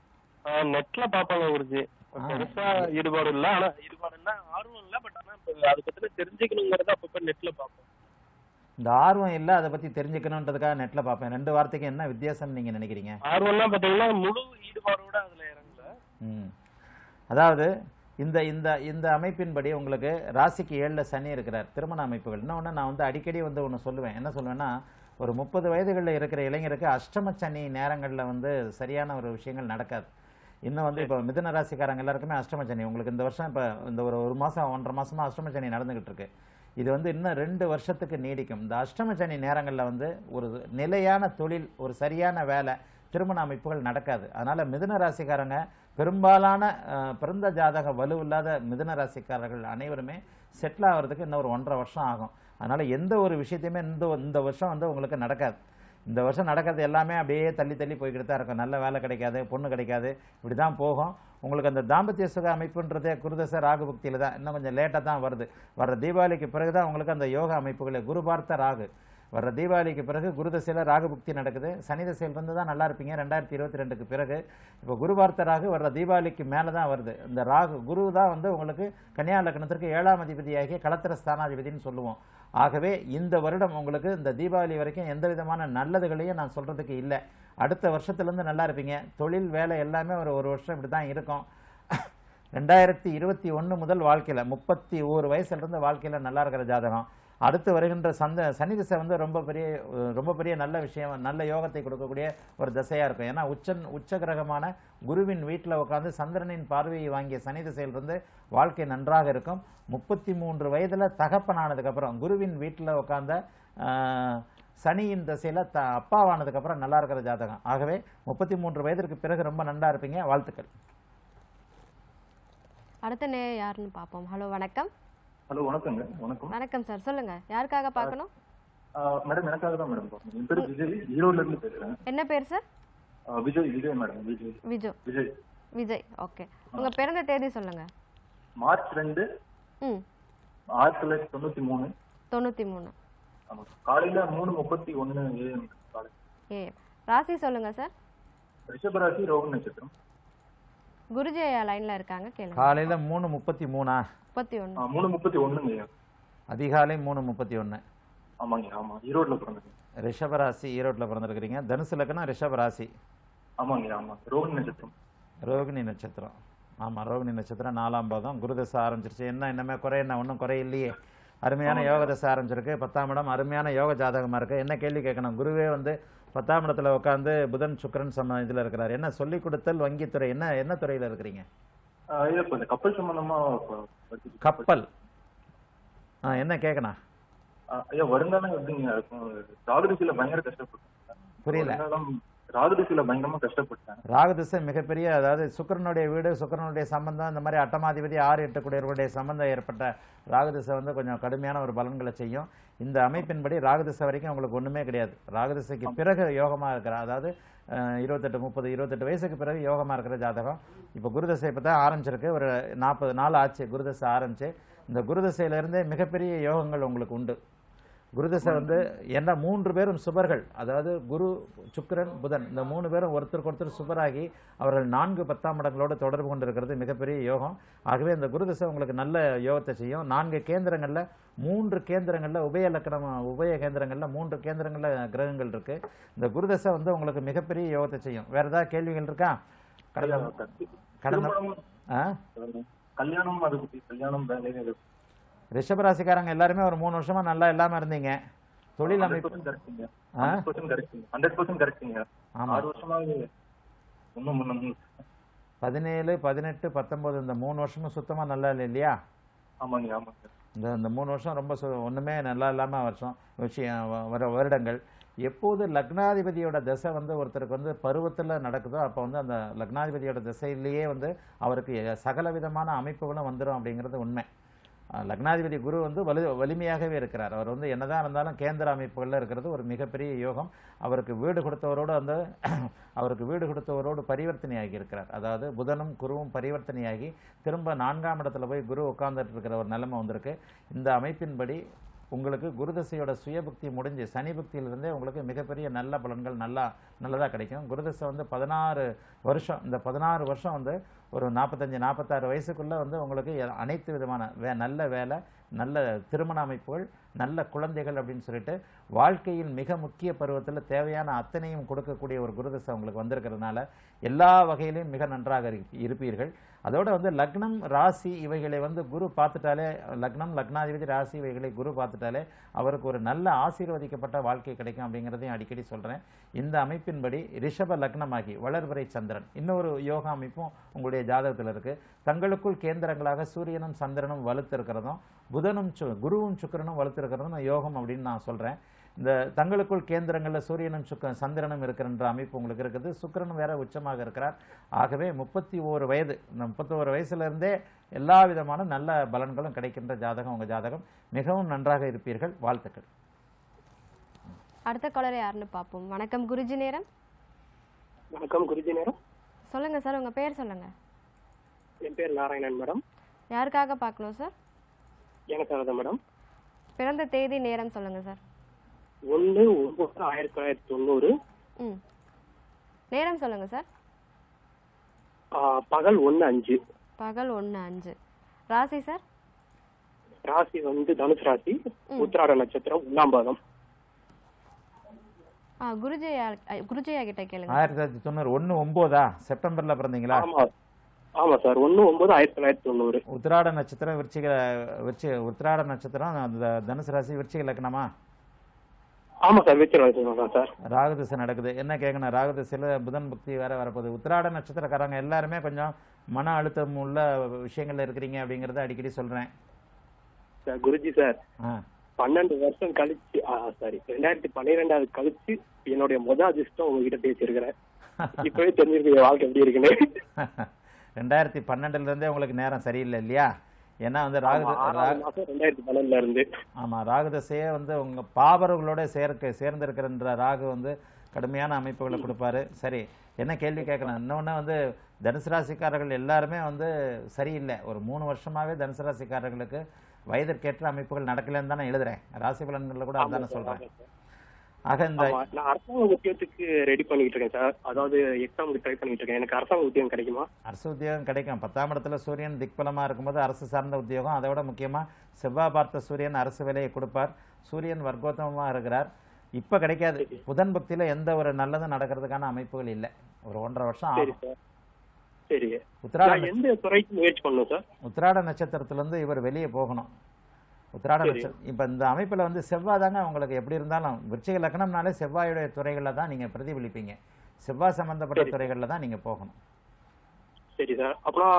[SPEAKER 5] நெட்ல பாப்பாங்க குருஜி, பெருசா ஈடுபாடு இல்ல. ஆனா ஈடுபாடு இல்ல, ஆர்வம் இல்ல. பட் ஆனா இப்ப அதை பத்தி தெரிஞ்சுக்கணுங்கிறத அப்பப்ப நெட்ல பாப்போம்.
[SPEAKER 2] இந்த ஆர்வம் இல்ல, அதை பத்தி தெரிஞ்சுக்கணுன்றதுக்காக நெட்ல பார்ப்பேன். ரெண்டு வார்த்தைக்கு என்ன வித்தியாசம் நீங்க நினைக்கிறீங்க?
[SPEAKER 5] ஆர்வம்னா பாத்தீங்கன்னா முழு ஈடுபாடோட அதுல இறங்கல.
[SPEAKER 2] ம் அதாவது இந்த இந்த இந்த அமைப்பின்படி உங்களுக்கு ராசிக்கு ஏழுல சனி இருக்கிறார். திருமண அமைப்புகள் இன்னொன்று நான் வந்து அடிக்கடி வந்து ஒன்று சொல்லுவேன். என்ன சொல்லுவேன்னா, ஒரு முப்பது வயதுகளில் இருக்கிற இளைஞருக்கு அஷ்டம சனி நேரங்களில் வந்து சரியான ஒரு விஷயங்கள் நடக்காது. இன்னும் வந்து இப்போ மிதுன ராசிக்காரங்க எல்லாருக்குமே அஷ்டம சனி. உங்களுக்கு இந்த வருஷம் இப்போ இந்த ஒரு ஒரு மாதம் ஒன்றரை மாசமா அஷ்டம சனி நடந்துகிட்டு இருக்கு. இது வந்து இன்னும் ரெண்டு வருஷத்துக்கு நீடிக்கும். இந்த அஷ்டம சனி நேரங்களில் வந்து ஒரு நிலையான தொழில், ஒரு சரியான வேலை, திருமண அமைப்புகள் நடக்காது. அதனால மிதுன ராசிக்காரங்க பெரும்பாலான பிறந்த ஜாதக வலுவில்லாத மிதுன ராசிக்காரர்கள் அனைவருமே செட்டில் ஆகிறதுக்கு இன்னும் ஒரு ஒன்றரை வருஷம் ஆகும். அதனால எந்த ஒரு விஷயத்தையுமே இந்த இந்த வருஷம் வந்து உங்களுக்கு நடக்காது. இந்த வருஷம் நடக்கிறது எல்லாமே அப்படியே தள்ளி தள்ளி போய்கிட்டு தான் இருக்கும். நல்ல வேலை கிடைக்காது, பொண்ணு கிடைக்காது, இப்படி தான் போகும். உங்களுக்கு அந்த தாம்பத்திய சுக அமைப்புன்றதே குருதச ராகு பக்தியில தான் இன்னும் கொஞ்சம் லேட்டாக தான் வருது. வர்ற தீபாவளிக்கு பிறகு தான் உங்களுக்கு அந்த யோகா அமைப்புகளை குரு பார்த்த ராகு வர்ற தீபாவளிக்கு பிறகு குருதசையில் ராகு புக்தி நடக்குது. சனி தசையில் இருந்து தான் நல்லா இருப்பீங்க ரெண்டாயிரத்தி இருபத்தி ரெண்டுக்கு பிறகு. இப்போ குரு பார்த்த ராகு வர்ற தீபாவளிக்கு மேலே தான் வருது. இந்த ராகு குரு தான் வந்து உங்களுக்கு கன்னியா லக்னத்திற்கு ஏழாம் அதிபதியாகிய களத்திர ஸ்தானாதிபதினு சொல்லுவோம். ஆகவே இந்த வருடம் உங்களுக்கு இந்த தீபாவளி வரைக்கும் எந்த விதமான நல்லதுகளையும் நான் சொல்றதுக்கு இல்லை. அடுத்த வருஷத்துலேருந்து நல்லா இருப்பீங்க. தொழில் வேலை எல்லாமே ஒரு ஒரு வருஷம் இப்படி தான் இருக்கும். ரெண்டாயிரத்தி இருபத்தி ஒன்று முதல் வாழ்க்கையில் முப்பத்தி ஒரு வயசுலேருந்து வாழ்க்கையில் நல்லா இருக்கிற ஜாதகம். அடுத்து வருகின்ற சந்த சனி திசை வந்து ரொம்ப பெரிய ரொம்ப பெரிய நல்ல விஷயம், நல்ல யோகத்தை கொடுக்கக்கூடிய ஒரு திசையாக இருக்கும். ஏன்னா உச்சன் உச்ச கிரகமான குருவின் வீட்டில் உட்காந்து சந்திரனின் பார்வையை வாங்கிய சனி திசையிலிருந்து வாழ்க்கை நன்றாக இருக்கும். முப்பத்தி மூன்று வயதில் தகப்பனானதுக்கப்புறம் குருவின் வீட்டில் உட்காந்த சனியின் திசையில் த அப்பாவானதுக்கப்புறம் நல்லா இருக்கிற ஜாதகம். ஆகவே முப்பத்தி மூன்று வயதிற்கு பிறகு ரொம்ப நல்லா இருப்பீங்க. வாழ்த்துக்கள்.
[SPEAKER 1] அடுத்த நே யாருன்னு பார்ப்போம். ஹலோ வணக்கம்.
[SPEAKER 6] ஹலோ வணக்கங்க. வணக்கம்.
[SPEAKER 1] வணக்கம் சார், சொல்லுங்க யாருக்காக பார்க்கணும்?
[SPEAKER 6] மேடம் எனக்காக தான் மேடம் பார்க்கணும். என் பேர் விஜய், ஈரோட்ல இருந்து பேசுறேன்.
[SPEAKER 1] என்ன பேர் sir?
[SPEAKER 6] Vijay Vijay madam. Vijay
[SPEAKER 1] Vijay
[SPEAKER 6] Vijay
[SPEAKER 1] Vijay okay. உங்க பிறந்த தேதி சொல்லுங்க.
[SPEAKER 6] மார்ச் ரெண்டு
[SPEAKER 1] ம்
[SPEAKER 6] ஆயிரத்தி தொள்ளாயிரத்தி தொண்ணூத்தி மூணு
[SPEAKER 1] தொண்ணூற்றி மூணு
[SPEAKER 6] ஆமா. காலையில மூணு முப்பத்தி ஒன்னு ஏஎம் காலை.
[SPEAKER 1] ஏ ராசி சொல்லுங்க சார்.
[SPEAKER 6] ரிஷபராசி, ரோக நட்சத்திரம்.
[SPEAKER 1] குருஜி லைன்ல இருக்காங்க, கேளுங்க.
[SPEAKER 2] காலையில மூணு முப்பத்தி மூணா
[SPEAKER 1] முப்பத்தி ஒன்று
[SPEAKER 6] மூணு முப்பத்தி ஒண்ணுங்க.
[SPEAKER 2] அதிகாலை மூணு முப்பத்தி ஒன்று.
[SPEAKER 6] ஆமாங்க. ஆமா, ஈரோட்ல பிறந்தேன்.
[SPEAKER 2] ரிஷபராசி, ஈரோட்டில் பிறந்திருக்கிறீங்க. தனுசு லக்னம், ரிஷபராசி.
[SPEAKER 6] ஆமாங்க. ஆமா, ரோகிணி நட்சத்திரம்.
[SPEAKER 2] ரோகிணி நட்சத்திரம். ஆமாம், ரோகிணி நட்சத்திரம் நாலாம் பாதம். குருதசை ஆரம்பிச்சிருச்சு. என்ன இன்னமே குறை என்ன ஒன்றும் குறை இல்லையே. அருமையான யோக தசை ஆரம்பிச்சிருக்கு. பத்தாம் இடம் அருமையான யோக ஜாதகமாக இருக்குது. என்ன கேள்வி கேட்கணும்? குருவே வந்து பத்தாம் இடத்துல உட்காந்து புதன் சுக்கிரன் சம இதில் இருக்கிறார். என்ன சொல்லிக் கொடுத்தல், வங்கித்துறை, என்ன என்ன துறையில் இருக்கிறீங்க?
[SPEAKER 6] கப்பல் சம்பந்தமா.
[SPEAKER 2] கப்பல். ஆ என்ன கேட்கணும்?
[SPEAKER 6] ஐயா வருங்காலம் எப்படிங்க இருக்கும்? ராகுதிசையில பயங்கர கஷ்டப்பட்டேன்.
[SPEAKER 2] புரியல.
[SPEAKER 6] ராகுதிசையில பயங்கரமா கஷ்டப்பட்டேன்.
[SPEAKER 2] ராகுதிசை மிகப்பெரிய, அதாவது சுக்கிரனுடைய வீடு, சுக்கிரனுடைய சம்பந்தம், இந்த மாதிரி அட்டமாதிபதி ஆறு எட்டு குடியவர்களுடைய சம்பந்தம் ஏற்பட்ட ராகுதிசை வந்து கொஞ்சம் கடுமையான ஒரு பலன்களை செய்யும். இந்த அமைப்பின்படி ராகுதிசை வரைக்கும் உங்களுக்கு ஒண்ணுமே கிடையாது. ராகுதிசைக்கு பிறகு யோகமா இருக்கிற, அதாவது இருபத்தெட்டு முப்பது இருபத்தெட்டு வயசுக்கு பிறகு யோகமா இருக்கிற ஜாதகம். இப்போ குருதசை இப்போ தான் ஆரம்பிச்சிருக்கு. ஒரு நாற்பது நாள் ஆச்சு குருதசை ஆரம்பிச்சு. இந்த குருதசையிலிருந்தே மிகப்பெரிய யோகங்கள் உங்களுக்கு உண்டு. குருதசை வந்து என்ன மூன்று பேரும் சுபர்கள், அதாவது குரு சுக்கிரன் புதன், இந்த மூணு பேரும் ஒருத்தருக்கு ஒருத்தர் சுபராகி அவர்கள் நான்கு பத்தாம் இடங்களோடு தொடர்பு கொண்டிருக்கிறது மிகப்பெரிய யோகம். ஆகவே இந்த குருதசை உங்களுக்கு நல்ல யோகத்தை செய்யும். நான்கு கேந்திரங்கள்ல மூன்று கேந்திரங்கள்ல உபய லக்கணம் உபய கேந்திரங்கள்ல மூன்று கேந்திரங்கள்ல கிரகங்கள் இருக்கு. இந்த குருதசை வந்து உங்களுக்கு மிகப்பெரிய யோகத்தை செய்யும். வேற ஏதாவது கேள்விகள் இருக்கா? கடந்த
[SPEAKER 6] திருமணம்,
[SPEAKER 2] ஆ
[SPEAKER 6] கல்யாணம் அதை பத்தி கல்யாணம் வேலை
[SPEAKER 2] ரிஷபராசிக்காரங்க எல்லாருமே ஒரு மூணு வருஷமா நல்லா இல்லாம இருந்தீங்க. தொழில் அமைப்பு
[SPEAKER 6] கரெக்டுங்க.
[SPEAKER 2] ஆ
[SPEAKER 6] ஹண்ட்ரட் பர்சன்ட் கரெக்டுங்க. ஹண்ட்ரட் பர்சன்ட் கரெக்டுங்க.
[SPEAKER 2] ஆமா.
[SPEAKER 6] ஆறு வருஷமா ஒன்றும் ஒன்றும்
[SPEAKER 2] பதினேழு பதினெட்டு பத்தொன்பது இந்த மூணு வருஷமும் சுத்தமா நல்லா இல்லை இல்லையா?
[SPEAKER 6] ஆமாங்க ஆமாங்க.
[SPEAKER 2] இந்த இந்த மூணு வருஷம் ரொம்ப சு- ஒண்ணுமே நல்லா இல்லாம வருஷம் விஷயம் வ- வர வருடங்கள். எப்போது லக்னாதிபதியோட திசை வந்து ஒருத்தருக்கு வந்து பருவத்துல நடக்குதோ அப்போ வந்து அந்த லக்னாதிபதியோட திசையிலேயே வந்து அவருக்கு எ- சகல விதமான அமைப்புகளும் வந்துடும் அப்படிங்கிறது உண்மை. அஹ் லக்னாதிபதி குரு வந்து வலு வலிமையாகவே இருக்கிறார். அவர் வந்து என்னதான் இருந்தாலும் கேந்திர அமைப்புகளில் இருக்கிறது ஒரு மிகப்பெரிய யோகம். அவருக்கு வீடு கொடுத்தவரோடு வந்து அவருக்கு வீடு கொடுத்தவரோடு பரிவர்த்தனையாகி இருக்கிறார். அதாவது புதனும் குருவும் பரிவர்த்தனையாகி திரும்ப நான்காம் இடத்துல போய் குரு உட்கார்ந்துட்டு இருக்கிற ஒரு நிலைமை வந்திருக்கு. இந்த அமைப்பின்படி உங்களுக்கு குருதசையோட சுயபக்தி முடிஞ்சு சனி புக்தியிலிருந்தே உங்களுக்கு மிகப்பெரிய நல்ல பலன்கள் நல்லா நல்லதாக கிடைக்கும். குருதசை வந்து பதினாறு வருஷம் இந்த பதினாறு வருஷம் வந்து ஒரு நாற்பத்தஞ்சு நாற்பத்தாறு வயசுக்குள்ளே வந்து உங்களுக்கு எ- அனைத்து விதமான வே நல்ல வேலை, நல்ல திருமண அமைப்புகள், நல்ல குழந்தைகள் அப்படின்னு சொல்லிட்டு வாழ்க்கையின் மிக முக்கிய பருவத்தில் தேவையான அத்தனையும் கொடுக்கக்கூடிய ஒரு குருதசை உங்களுக்கு வந்திருக்கிறதுனால எல்லா வகையிலையும் மிக நன்றாக இரு- இருப்பீர்கள். அதோட வந்து லக்னம் ராசி இவைகளை வந்து குரு பார்த்துட்டாலே, லக்னம் லக்னாதிபதி ராசி இவைகளை குரு பார்த்துட்டாலே அவருக்கு ஒரு நல்ல ஆசீர்வதிக்கப்பட்ட வாழ்க்கை கிடைக்கும் அப்படிங்கிறதையும் அடிக்கடி சொல்றேன். இந்த அமைப்பின்படி ரிஷப லக்னமாகி வளர்பிறை சந்திரன் இன்னொரு யோகா அமைப்பும் உங்களுடைய ஜாதகத்தில் இருக்கு. தங்களுக்குள் கேந்திரங்களாக சூரியனும் சந்திரனும் வலுத்திருக்கிறதும் புதனும் சு- குருவும் சுக்கிரனும் வலுத்திருக்கிறதும் யோகம் அப்படின்னு நான் சொல்றேன். இந்த தங்களுக்குள் கேந்திரங்களில் சூரியனும் சுக்க சந்திரனும் இருக்கிறன்ற அமைப்பு உங்களுக்கு இருக்குது. சுக்கிரனும் வேற உச்சமாக இருக்கிறார். ஆகவே முப்பத்தி ஓரு வயது இந்த முப்பத்தோரு வயசுல இருந்தே எல்லா விதமான நல்ல பலன்களும் கிடைக்கின்ற ஜாதகம் உங்க ஜாதகம். மிகவும் நன்றாக இருப்பீர்கள். வாழ்த்துக்கள்.
[SPEAKER 1] அடுத்த காலர் யாருன்னு பார்ப்போம். வணக்கம் குருஜி நேரம்.
[SPEAKER 5] வணக்கம் குருஜி நேரம்.
[SPEAKER 1] சொல்லுங்க சார், உங்க பேர் சொல்லுங்க.
[SPEAKER 5] என் பேர் நாராயணன் மேடம்.
[SPEAKER 1] யாருக்காக பார்க்கணும் சார்?
[SPEAKER 5] எனக்காக தான் மேடம்.
[SPEAKER 1] பிறந்த தேதி நேரம் சொல்லுங்க சார்.
[SPEAKER 5] ஒன்று ஒன்பது ஆயிரத்தி தொள்ளாயிரத்தி தொண்ணூறு.
[SPEAKER 1] ம் நேரம் சொல்லுங்க சார்.
[SPEAKER 5] ஆஹ், பகல் ஒன்று அஞ்சு.
[SPEAKER 1] பகல் ஒன்று அஞ்சு. ராசி சார்?
[SPEAKER 5] ராசி வந்து தனுசு ராசி. உத்திராட நட்சத்திரம் ஒன்றாம் பாதம்.
[SPEAKER 1] ஆ குருஜயா அ, குருஜயா கிட்ட கேளுங்க.
[SPEAKER 2] ஆயிரத்தி தொள்ளாயிரத்தி தொண்ணூறு ஒன்று ஒன்பதா செப்டம்பர்ல பிறந்தீங்களா?
[SPEAKER 5] ஆமா ஆமா சார். ஒன்று ஒன்பது ஆயிரத்தி தொள்ளாயிரத்தி தொண்ணூறு.
[SPEAKER 2] உத்திராட நட்சத்திரம் விருச்சிக விருச்சி உத்திராட நட்சத்திரம் அந்த தனுசு ராசி விருச்சிக லக்னமா?
[SPEAKER 5] ஆமா சார். வச்சிருக்கேன் சார்.
[SPEAKER 2] ராகுதிசை நடக்குது. என்ன கேட்கணும், ராகுதிசையில் புதன் புக்தி வேற வரப்போகுது. உத்திராட நட்சத்திரக்காரங்க எல்லாருமே கொஞ்சம் மன அழுத்தம் உள்ள விஷயங்கள்ல இருக்கிறீங்க அப்படிங்கறத அடிக்கடி சொல்றேன்.
[SPEAKER 5] சார் குருஜி சார்,
[SPEAKER 2] ஆ.
[SPEAKER 5] பன்னெண்டு வருஷம் கழிச்சு சாரி ரெண்டாயிரத்தி பன்னிரெண்டாவது கழிச்சு என்னுடைய முத அதிர்ஷ்டம் உங்ககிட்ட பேசியிருக்கிறேன். இப்பவே தெரிஞ்சிருக்கு என் வாழ்க்கை எப்படி இருக்குன்னு.
[SPEAKER 2] ரெண்டாயிரத்தி பன்னெண்டுல இருந்தே உங்களுக்கு நேரம் சரியில்லை இல்லையா? ஏன்னா வந்து ராகு
[SPEAKER 5] ஆறாவது மாசம் ரெண்டாயிரத்தி பன்னெண்டுல இருந்து.
[SPEAKER 2] ஆமா ராகுதசையே வந்து உங்க பாபர்களோட சேர்க்க சேர்ந்திருக்கிற ராகு வந்து கடுமையான அமைப்புகளை கொடுப்பாரு. சரி, என்ன கேள்வி கேட்கணும்? இன்னொன்னு வந்து தனுசு ராசிக்காரர்கள் எல்லாருமே வந்து சரியில்லை. ஒரு மூணு வருஷமாவே தனுசு ராசிக்காரர்களுக்கு வயதிற்கேற்ற அமைப்புகள் நடக்கலன்னு தான் நான் எழுதுறேன். ராசி பலன்கள்ல கூட அதான் சொல்றேன். ஆக இந்த
[SPEAKER 5] ஆமா, நான் அரசாங்க உத்தியோகத்துக்கு ரெடி பண்ணிட்டு இருக்கேன் சார். அதாவது எக்ஸாமுக்கு ட்ரை பண்ணிட்டு இருக்கேன். எனக்கு அரசாங்க உத்தியோகம் கிடைக்குமா?
[SPEAKER 2] அரசு உத்தியோகம் கிடைக்கும். பத்தாம் இடத்துல சூரியன் திக்பலமா இருக்கும்போது அரசு சார்ந்த உத்தியோகம். அதை விட முக்கியமா செவ்வாய் பார்த்த சூரியன் அரசு வேலையை கொடுப்பார். சூரியன் வர்க்கோத்தமமா இருக்கிறார். இப்ப கிடைக்காது. புதன் பக்தியில எந்த ஒரு நல்லதும் நடக்கிறதுக்கான அமைப்புகள் இல்லை. ஒரு ஒன்றரை வருஷம்
[SPEAKER 5] சரி
[SPEAKER 2] ஆகும்.
[SPEAKER 5] சார். சரி.
[SPEAKER 2] உத்திராட
[SPEAKER 5] நான் எந்த துறைக்கு முயற்சி பண்ணணும் சார்?
[SPEAKER 2] உத்திராட நட்சத்திரத்துல இருந்து இவர் வெளியே போகணும். உத்திராட
[SPEAKER 5] சரி.
[SPEAKER 2] நட்சத்திரம் இப்ப இந்த அமைப்புல வந்து செவ்வாய் தாங்க உங்களுக்கு எப்படி இருந்தாலும் விருச்சிக லக்னம்னாலே செவ்வாயுடைய துறைகள்ல தான் நீங்க பிரதிபலிப்பீங்க. செவ்வாய் சம்பந்தப்பட்ட
[SPEAKER 5] சரி.
[SPEAKER 2] துறைகள்ல தான் நீங்க போகணும்.
[SPEAKER 5] சரி சார். அப்புறம்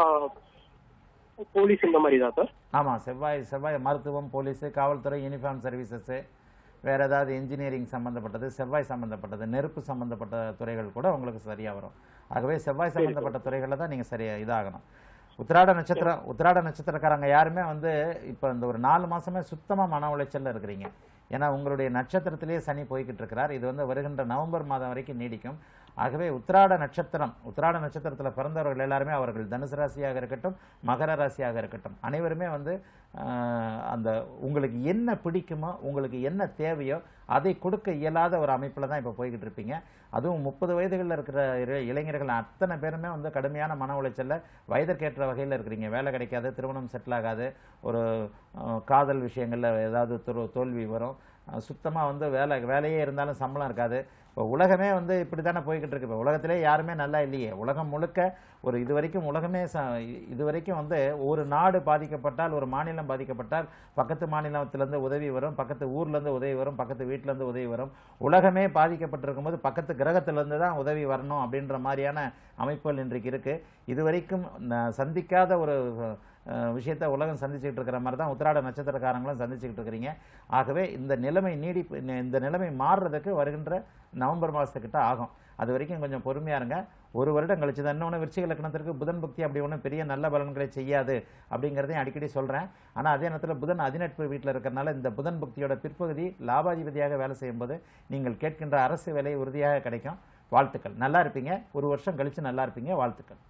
[SPEAKER 5] போலீஸ் இந்த மாதிரி தான் சார்?
[SPEAKER 2] ஆமா, செவ்வாய் செவ்வாய் மருத்துவம், போலீஸ், காவல்துறை, யூனிஃபார்ம் சர்வீசஸ், வேற ஏதாவது இன்ஜினியரிங் சம்பந்தப்பட்டது, செவ்வாய் சம்பந்தப்பட்டது, நெருப்பு சம்பந்தப்பட்ட துறைகள் கூட உங்களுக்கு சரியா வரும். ஆகவே செவ்வாய் சம்பந்தப்பட்ட துறைகள்ல தான் நீங்க சரியா இதாகணும். உத்திராட நட்சத்திரம் உத்திராட நட்சத்திரக்காரங்க யாருமே வந்து இப்ப இந்த ஒரு நாலு மாசமே சுத்தமா மன உளைச்சல்ல இருக்கிறீங்க. ஏன்னா உங்களுடைய நட்சத்திரத்திலேயே சனி போய்கிட்டு இருக்கிறார். இது வந்து வருகின்ற நவம்பர் மாதம் வரைக்கும் நீடிக்கும். ஆகவே உத்திராட நட்சத்திரம் உத்திராட நட்சத்திரத்தில் பிறந்தவர்கள் எல்லாருமே அவர்கள் தனுசு ராசியாக இருக்கட்டும், மகர ராசியாக இருக்கட்டும், அனைவருமே வந்து அந்த உங்களுக்கு என்ன பிடிக்குமோ, உங்களுக்கு என்ன தேவையோ அதை கொடுக்க இயலாத ஒரு அமைப்பில் தான் இப்போ போய்கிட்டு இருப்பீங்க. அதுவும் முப்பது வயதுகளில் இருக்கிற இளைஞர்கள் அத்தனை பேருமே வந்து கடுமையான மன உளைச்சல்ல வயதிற்கேற்ற வகையில் இருக்கிறீங்க. வேலை கிடைக்காது, திருமணம் செட்டில் ஆகாது, ஒரு காதல் விஷயங்களில் ஏதாவது தோல்வி வரும், சுத்தமாக வந்து வேலை வேலையே இருந்தாலும் சம்பளம் இருக்காது. இப்போ உலகமே வந்து இப்படி தானே போய்கிட்டு இருக்கு. இப்போ உலகத்திலே யாருமே நல்லா இல்லையே. உலகம் முழுக்க ஒரு இது வரைக்கும் உலகமே ச இது வரைக்கும் வந்து ஒரு நாடு பாதிக்கப்பட்டால், ஒரு மாநிலம் பாதிக்கப்பட்டால் பக்கத்து மாநிலத்திலேருந்து உதவி வரும், பக்கத்து ஊர்லேருந்து உதவி வரும், பக்கத்து வீட்டிலேருந்து உதவி வரும். உலகமே பாதிக்கப்பட்டிருக்கும் போது பக்கத்து கிரகத்திலேருந்து தான் உதவி வரணும் அப்படின்ற மாதிரியான அமைப்புகள் இன்றைக்கு இருக்குது. இது வரைக்கும் சந்திக்காத ஒரு விஷயத்தை உலகம் சந்திச்சுக்கிட்டு இருக்கிற மாதிரி தான் உத்திராட நட்சத்திரக்காரங்களும் சந்திச்சுக்கிட்டு இருக்கிறீங்க. ஆகவே இந்த நிலைமை நீடி இந்த நிலைமை மாறுறதுக்கு வருகின்ற நவம்பர் மாதத்துக்கிட்ட ஆகும். அது வரைக்கும் கொஞ்சம் பொறுமையாக இருங்க. ஒரு வருடம் கழிச்சு தான். இன்னொன்று விருச்சிக லக்னத்திற்கு புதன் புக்தி அப்படி ஒன்றும் பெரிய நல்ல பலன்களை செய்யாது அப்படிங்கிறதையும் அடிக்கடி சொல்கிறேன். ஆனால் அதே நேரத்தில் புதன் அதிநட்பு வீட்டில் இருக்கிறனால இந்த புதன் புக்தியோட பிற்பகுதி லாபாதிபதியாக வேலை செய்யும்போது நீங்கள் கேட்கின்ற அரசு வேலை உறுதியாக கிடைக்கும். வாழ்த்துக்கள். நல்லா இருப்பீங்க. ஒரு வருஷம் கழிச்சு நல்லா இருப்பீங்க. வாழ்த்துக்கள்.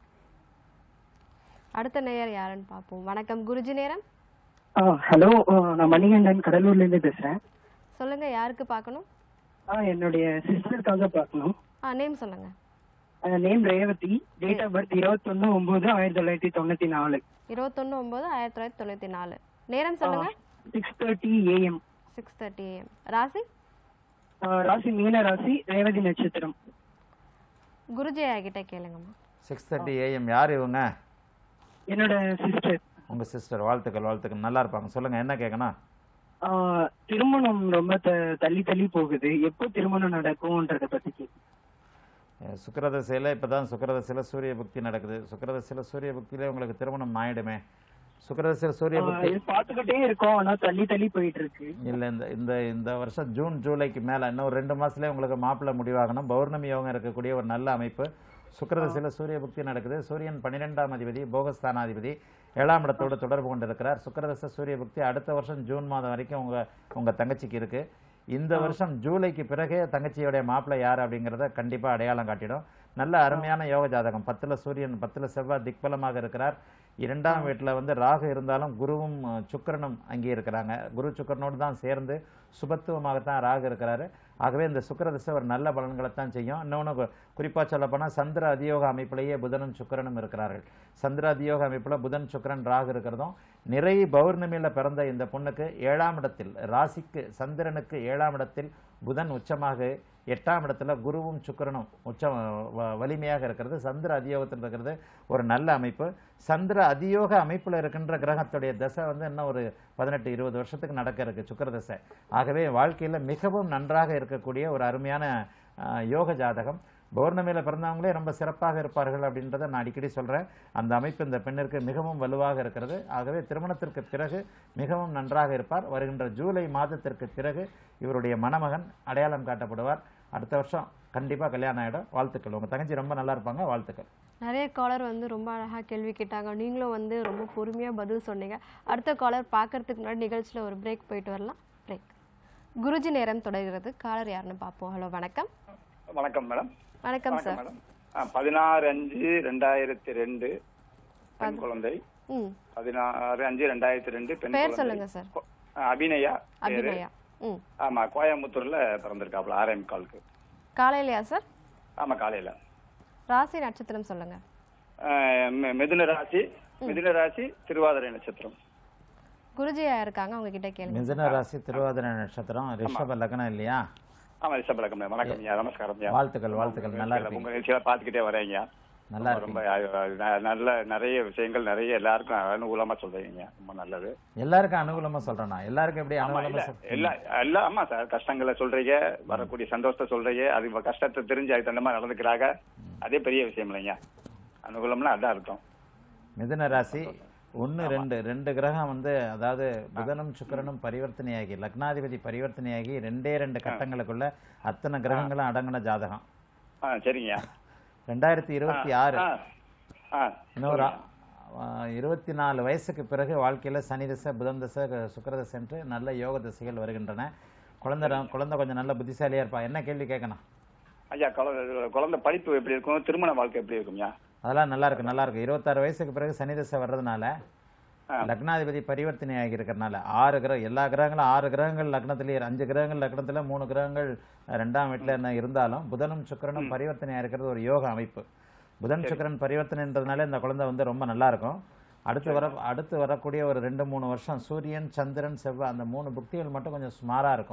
[SPEAKER 1] அடுத்த நேயர் யாருன்னு பார்ப்போம். வணக்கம் குருஜி நேரம்.
[SPEAKER 7] ஹலோ, நான் மணிகண்டன் கடலூர்ல இருந்து பேசுறேன்.
[SPEAKER 1] சொல்லுங்க, யாருக்கு பார்க்கணும்?
[SPEAKER 7] என்னுடைய சிஸ்டருக்காக பார்க்கணும்.
[SPEAKER 1] ஆ நேம் சொல்லுங்க.
[SPEAKER 7] Name Revathi. Date of birth இருபத்தொன்னு ஒன்பது ஆயிரத்தி தொள்ளாயிரத்தி தொண்ணூத்தி நாலு.
[SPEAKER 1] இருபத்தொன்னு ஒன்பது ஆயிரத்தி தொள்ளாயிரத்தி தொண்ணூத்தி நாலு. நேரம் சொல்லுங்க.
[SPEAKER 7] Six thirty AM.
[SPEAKER 1] Six thirty AM. ராசி?
[SPEAKER 7] ராசி மீன ராசி, ரேவதி நட்சத்திரம்.
[SPEAKER 1] குருஜி கிட்ட கேளுங்கம்மா.
[SPEAKER 2] Six thirty AM. யார் இவங்க?
[SPEAKER 7] என்னோட சிஸ்டர்.
[SPEAKER 2] உங்க சிஸ்டர். வாழ்த்துக்கள் வாழ்த்துக்கள். நல்லா இருப்பாங்க. சொல்லுங்க, என்ன கேட்கணும்?
[SPEAKER 7] திருமணம் ரொம்ப தள்ளி தள்ளி போகுது. எப்போ திருமணம் நடக்கும்ன்றத பத்தி.
[SPEAKER 2] சுக்கிரதசையில் இப்போ தான் சுக்கிரதசையில் சூரிய புக்தி நடக்குது. சுக்கிரதசையில் சூரிய புக்தியிலே உங்களுக்கு திருமணம் ஆயிடுமே. சுக்கிரதசையில் சூரிய புக்தி
[SPEAKER 7] பார்த்துக்கிட்டே இருக்கோம், ஆனால் தள்ளி தள்ளி போயிட்டு இருக்கு.
[SPEAKER 2] இல்லை, இந்த இந்த இந்த வருஷம் ஜூன் ஜூலைக்கு மேலே இன்னும் ஒரு ரெண்டு மாதத்துலேயே உங்களுக்கு மாப்பிள்ளை முடிவாகணும். பௌர்ணமி யோகம் இருக்கக்கூடிய ஒரு நல்ல அமைப்பு. சுக்கிரதசையில் சூரிய புக்தி நடக்குது. சூரியன் பன்னிரெண்டாம் அதிபதி, போகஸ்தானாதிபதி, ஏழாம் இடத்தோடு தொடர்பு கொண்டிருக்கிறார். சுக்கிரதசை சூரிய புக்தி அடுத்த வருஷம் ஜூன் மாதம் வரைக்கும் உங்கள் உங்கள் தங்கச்சிக்கு இருக்குது. இந்த வருஷம் ஜூலைக்கு பிறகே தங்கச்சியோடைய மாப்பிள்ளை யார் அப்படிங்கிறத கண்டிப்பாக அடையாளம் காட்டிடும். நல்ல அருமையான யோக ஜாதகம். பத்தில் சூரியன், பத்தில் செவ்வாய் திக்பலமாக இருக்கிறார். இரண்டாம் வீட்டில் வந்து ராகு இருந்தாலும் குருவும் சுக்கிரனும் அங்கே இருக்கிறாங்க. குரு சுக்கிரனோடு தான் சேர்ந்து சுபத்துவமாகத்தான் ராகு இருக்கிறாரு. ஆகவே இந்த சுக்கிரதசை ஒரு நல்ல பலன்களைத்தான் செய்யும். இன்னொன்று குறிப்பாக சொல்லப்போனால் சந்திர அதியோக அமைப்பிலேயே புதனும் சுக்கிரனும் இருக்கிறார்கள். சந்திர அதியோக அமைப்பில் புதன் சுக்கிரன் ராகு இருக்கிறதும் நிறை பௌர்ணமியில் பிறந்த இந்த பொண்ணுக்கு ஏழாம் இடத்தில் ராசிக்கு சந்திரனுக்கு ஏழாம் இடத்தில் புதன் உச்சமாக, எட்டாம் இடத்துல குருவும் சுக்கிரனும் உச்சம் வலிமையாக இருக்கிறது. சந்திர அதியோகத்தில் இருக்கிறது ஒரு நல்ல அமைப்பு. சந்திர அதியோக அமைப்பில் இருக்கின்ற கிரகத்துடைய தசை வந்து இன்னும் ஒரு பதினெட்டு இருபது வருஷத்துக்கு நடக்க இருக்கு சுக்கிர தசை. ஆகவே வாழ்க்கையில் மிகவும் நன்றாக இருக்கக்கூடிய ஒரு அருமையான யோக ஜாதகம். பௌர்ணமியில் பிறந்தவங்களே ரொம்ப சிறப்பாக இருப்பார்கள் அப்படின்றத நான் அடிக்கடி சொல்கிறேன். அந்த அமைப்பு இந்த பெண்ணிற்கு மிகவும் வலுவாக இருக்கிறது. ஆகவே திருமணத்திற்கு பிறகு மிகவும் நன்றாக இருப்பார். வருகின்ற ஜூலை மாதத்திற்கு பிறகு இவருடைய மணமகன் அடையாளம் காட்டப்படுவார். அடுத்த வருஷம் கண்டிப்பாக கல்யாணம் ஆகிடும். வாழ்த்துக்கள். உங்கள் தங்கச்சி ரொம்ப நல்லா இருப்பாங்க. வாழ்த்துக்கள்.
[SPEAKER 1] நிறைய காலர் வந்து ரொம்ப அழகாக கேள்வி கேட்டாங்க. நீங்களும் வந்து ரொம்ப பொறுமையாக பதில் சொன்னீங்க. அடுத்த காலர் பார்க்கறதுக்கு முன்னாடி நிகழ்ச்சியில் ஒரு பிரேக் போயிட்டு வரலாம். பிரேக். குருஜி நேரம் தொடர்கிறது. காலர் யாருன்னு பார்ப்போம். ஹலோ, வணக்கம்.
[SPEAKER 8] வணக்கம் மேடம்.
[SPEAKER 1] வணக்கம் சார்.
[SPEAKER 8] மேடம், பதினாறு அஞ்சு ரெண்டாயிரத்தி ரெண்டு பெண் குழந்தை. பதினாறு அஞ்சு ரெண்டாயிரத்தி ரெண்டு பெண்
[SPEAKER 1] பேர் சொல்லுங்க சார்.
[SPEAKER 8] அபிநயா.
[SPEAKER 1] அபிநயா.
[SPEAKER 8] ஆமா, கோயம்புத்தூர்ல பிறந்திருக்காப்ல. ஆர்எம் காலுக்கு.
[SPEAKER 1] காலையிலயா சார்?
[SPEAKER 8] ஆமா, காலையில.
[SPEAKER 1] ராசி நட்சத்திரம் சொல்லுங்க.
[SPEAKER 8] மிதுன ராசி. மிதுன ராசி திருவாதிரை நட்சத்திரம்.
[SPEAKER 1] குருஜியா இருக்காங்க, அவங்க கிட்ட கேளுங்க.
[SPEAKER 2] மிதுன ராசி திருவாதிரை நட்சத்திரம் ரிஷப லக்னம் இல்லையா?
[SPEAKER 8] ஆமா, ரிஷப லக்னம். வணக்கம் ஐயா. நமஸ்காரம் ஐயா.
[SPEAKER 2] வாழ்த்துக்கள் வாழ்த்துக்கள். நல்லா இருக்கு.
[SPEAKER 8] உங்க நிகழ்ச்சியை பார்த்துக்கிட்டே வரேங்க.
[SPEAKER 2] நல்லா
[SPEAKER 8] ரொம்ப நல்ல நிறைய விஷயங்கள் நிறைய எல்லாருக்கும் அனுகூலமா சொல்றீங்க. ரொம்ப நல்லது.
[SPEAKER 2] எல்லாருக்கும் அனுகூலமா சொல்றேன். எல்லாருக்கும் எப்படி அனுகூலமா?
[SPEAKER 8] எல்லா எல்லா ஆமா சார், கஷ்டங்களை சொல்றீங்க, வரக்கூடிய சந்தோஷத்தை சொல்றீங்க. அது கஷ்டத்தை தெரிஞ்சு அதுக்கு தகுந்த மாதிரி நடந்துக்கிறாங்க. அதே பெரிய விஷயம் இல்லைங்க. அனுகூலம்னா அதான் அர்த்தம்.
[SPEAKER 2] மிதுன ராசி ஒன்று ரெண்டு ரெண்டு கிரகம் வந்து, அதாவது புதனும் சுக்கிரனும் பரிவர்த்தனையாகி லக்னாதிபதி பரிவர்த்தனையாகி ரெண்டே ரெண்டு கட்டங்களுக்குள்ள அத்தனை கிரகங்களும் அடங்கின ஜாதகம்.
[SPEAKER 8] சரிங்க.
[SPEAKER 2] ரெண்டாயிரத்தி இருபத்தி ஆறு இன்னொரு இருபத்தி நாலு வயசுக்கு பிறகு வாழ்க்கையில் சனி தசை, புதன் தசை, சுக்கிர தசை என்று நல்ல யோக திசைகள் வருகின்றன. குழந்தை குழந்தை கொஞ்சம் நல்ல புத்திசாலியா இருப்பா. என்ன கேள்வி கேட்கணும்
[SPEAKER 8] ஐயா? குழந்தை படிப்பு எப்படி இருக்கும்? திருமண வாழ்க்கை எப்படி இருக்கும்யா?
[SPEAKER 2] அதெல்லாம் நல்லா இருக்கு நல்லா இருக்கு. இருபத்தாறு வயசுக்கு பிறகு சனி தசை வர்றதுனால, லக்னாதிபதி பரிவர்த்தனை ஆகி இருக்கிறதுனால, ஆறு கிரகம் எல்லா கிரகங்களும் ஆறு கிரகங்கள் லக்னத்திலேயே, அஞ்சு கிரகங்கள் லக்னத்தில், மூணு கிரகங்கள் ரெண்டாம் வீட்டில் என்ன இருந்தாலும் புதனும் சுக்கிரனும் பரிவர்த்தனையாக இருக்கிறது ஒரு யோக அமைப்பு. புதன் சுக்கிரன் பரிவர்த்தனைன்றதுனால இந்த குழந்தை வந்து ரொம்ப நல்லா இருக்கும். அடுத்து வர அடுத்து வரக்கூடிய ஒரு ரெண்டு மூணு வருஷம் சூரியன், சந்திரன், செவ்வாய் அந்த மூணு புக்திகள் மட்டும் கொஞ்சம் சுமாராக இருக்கும்.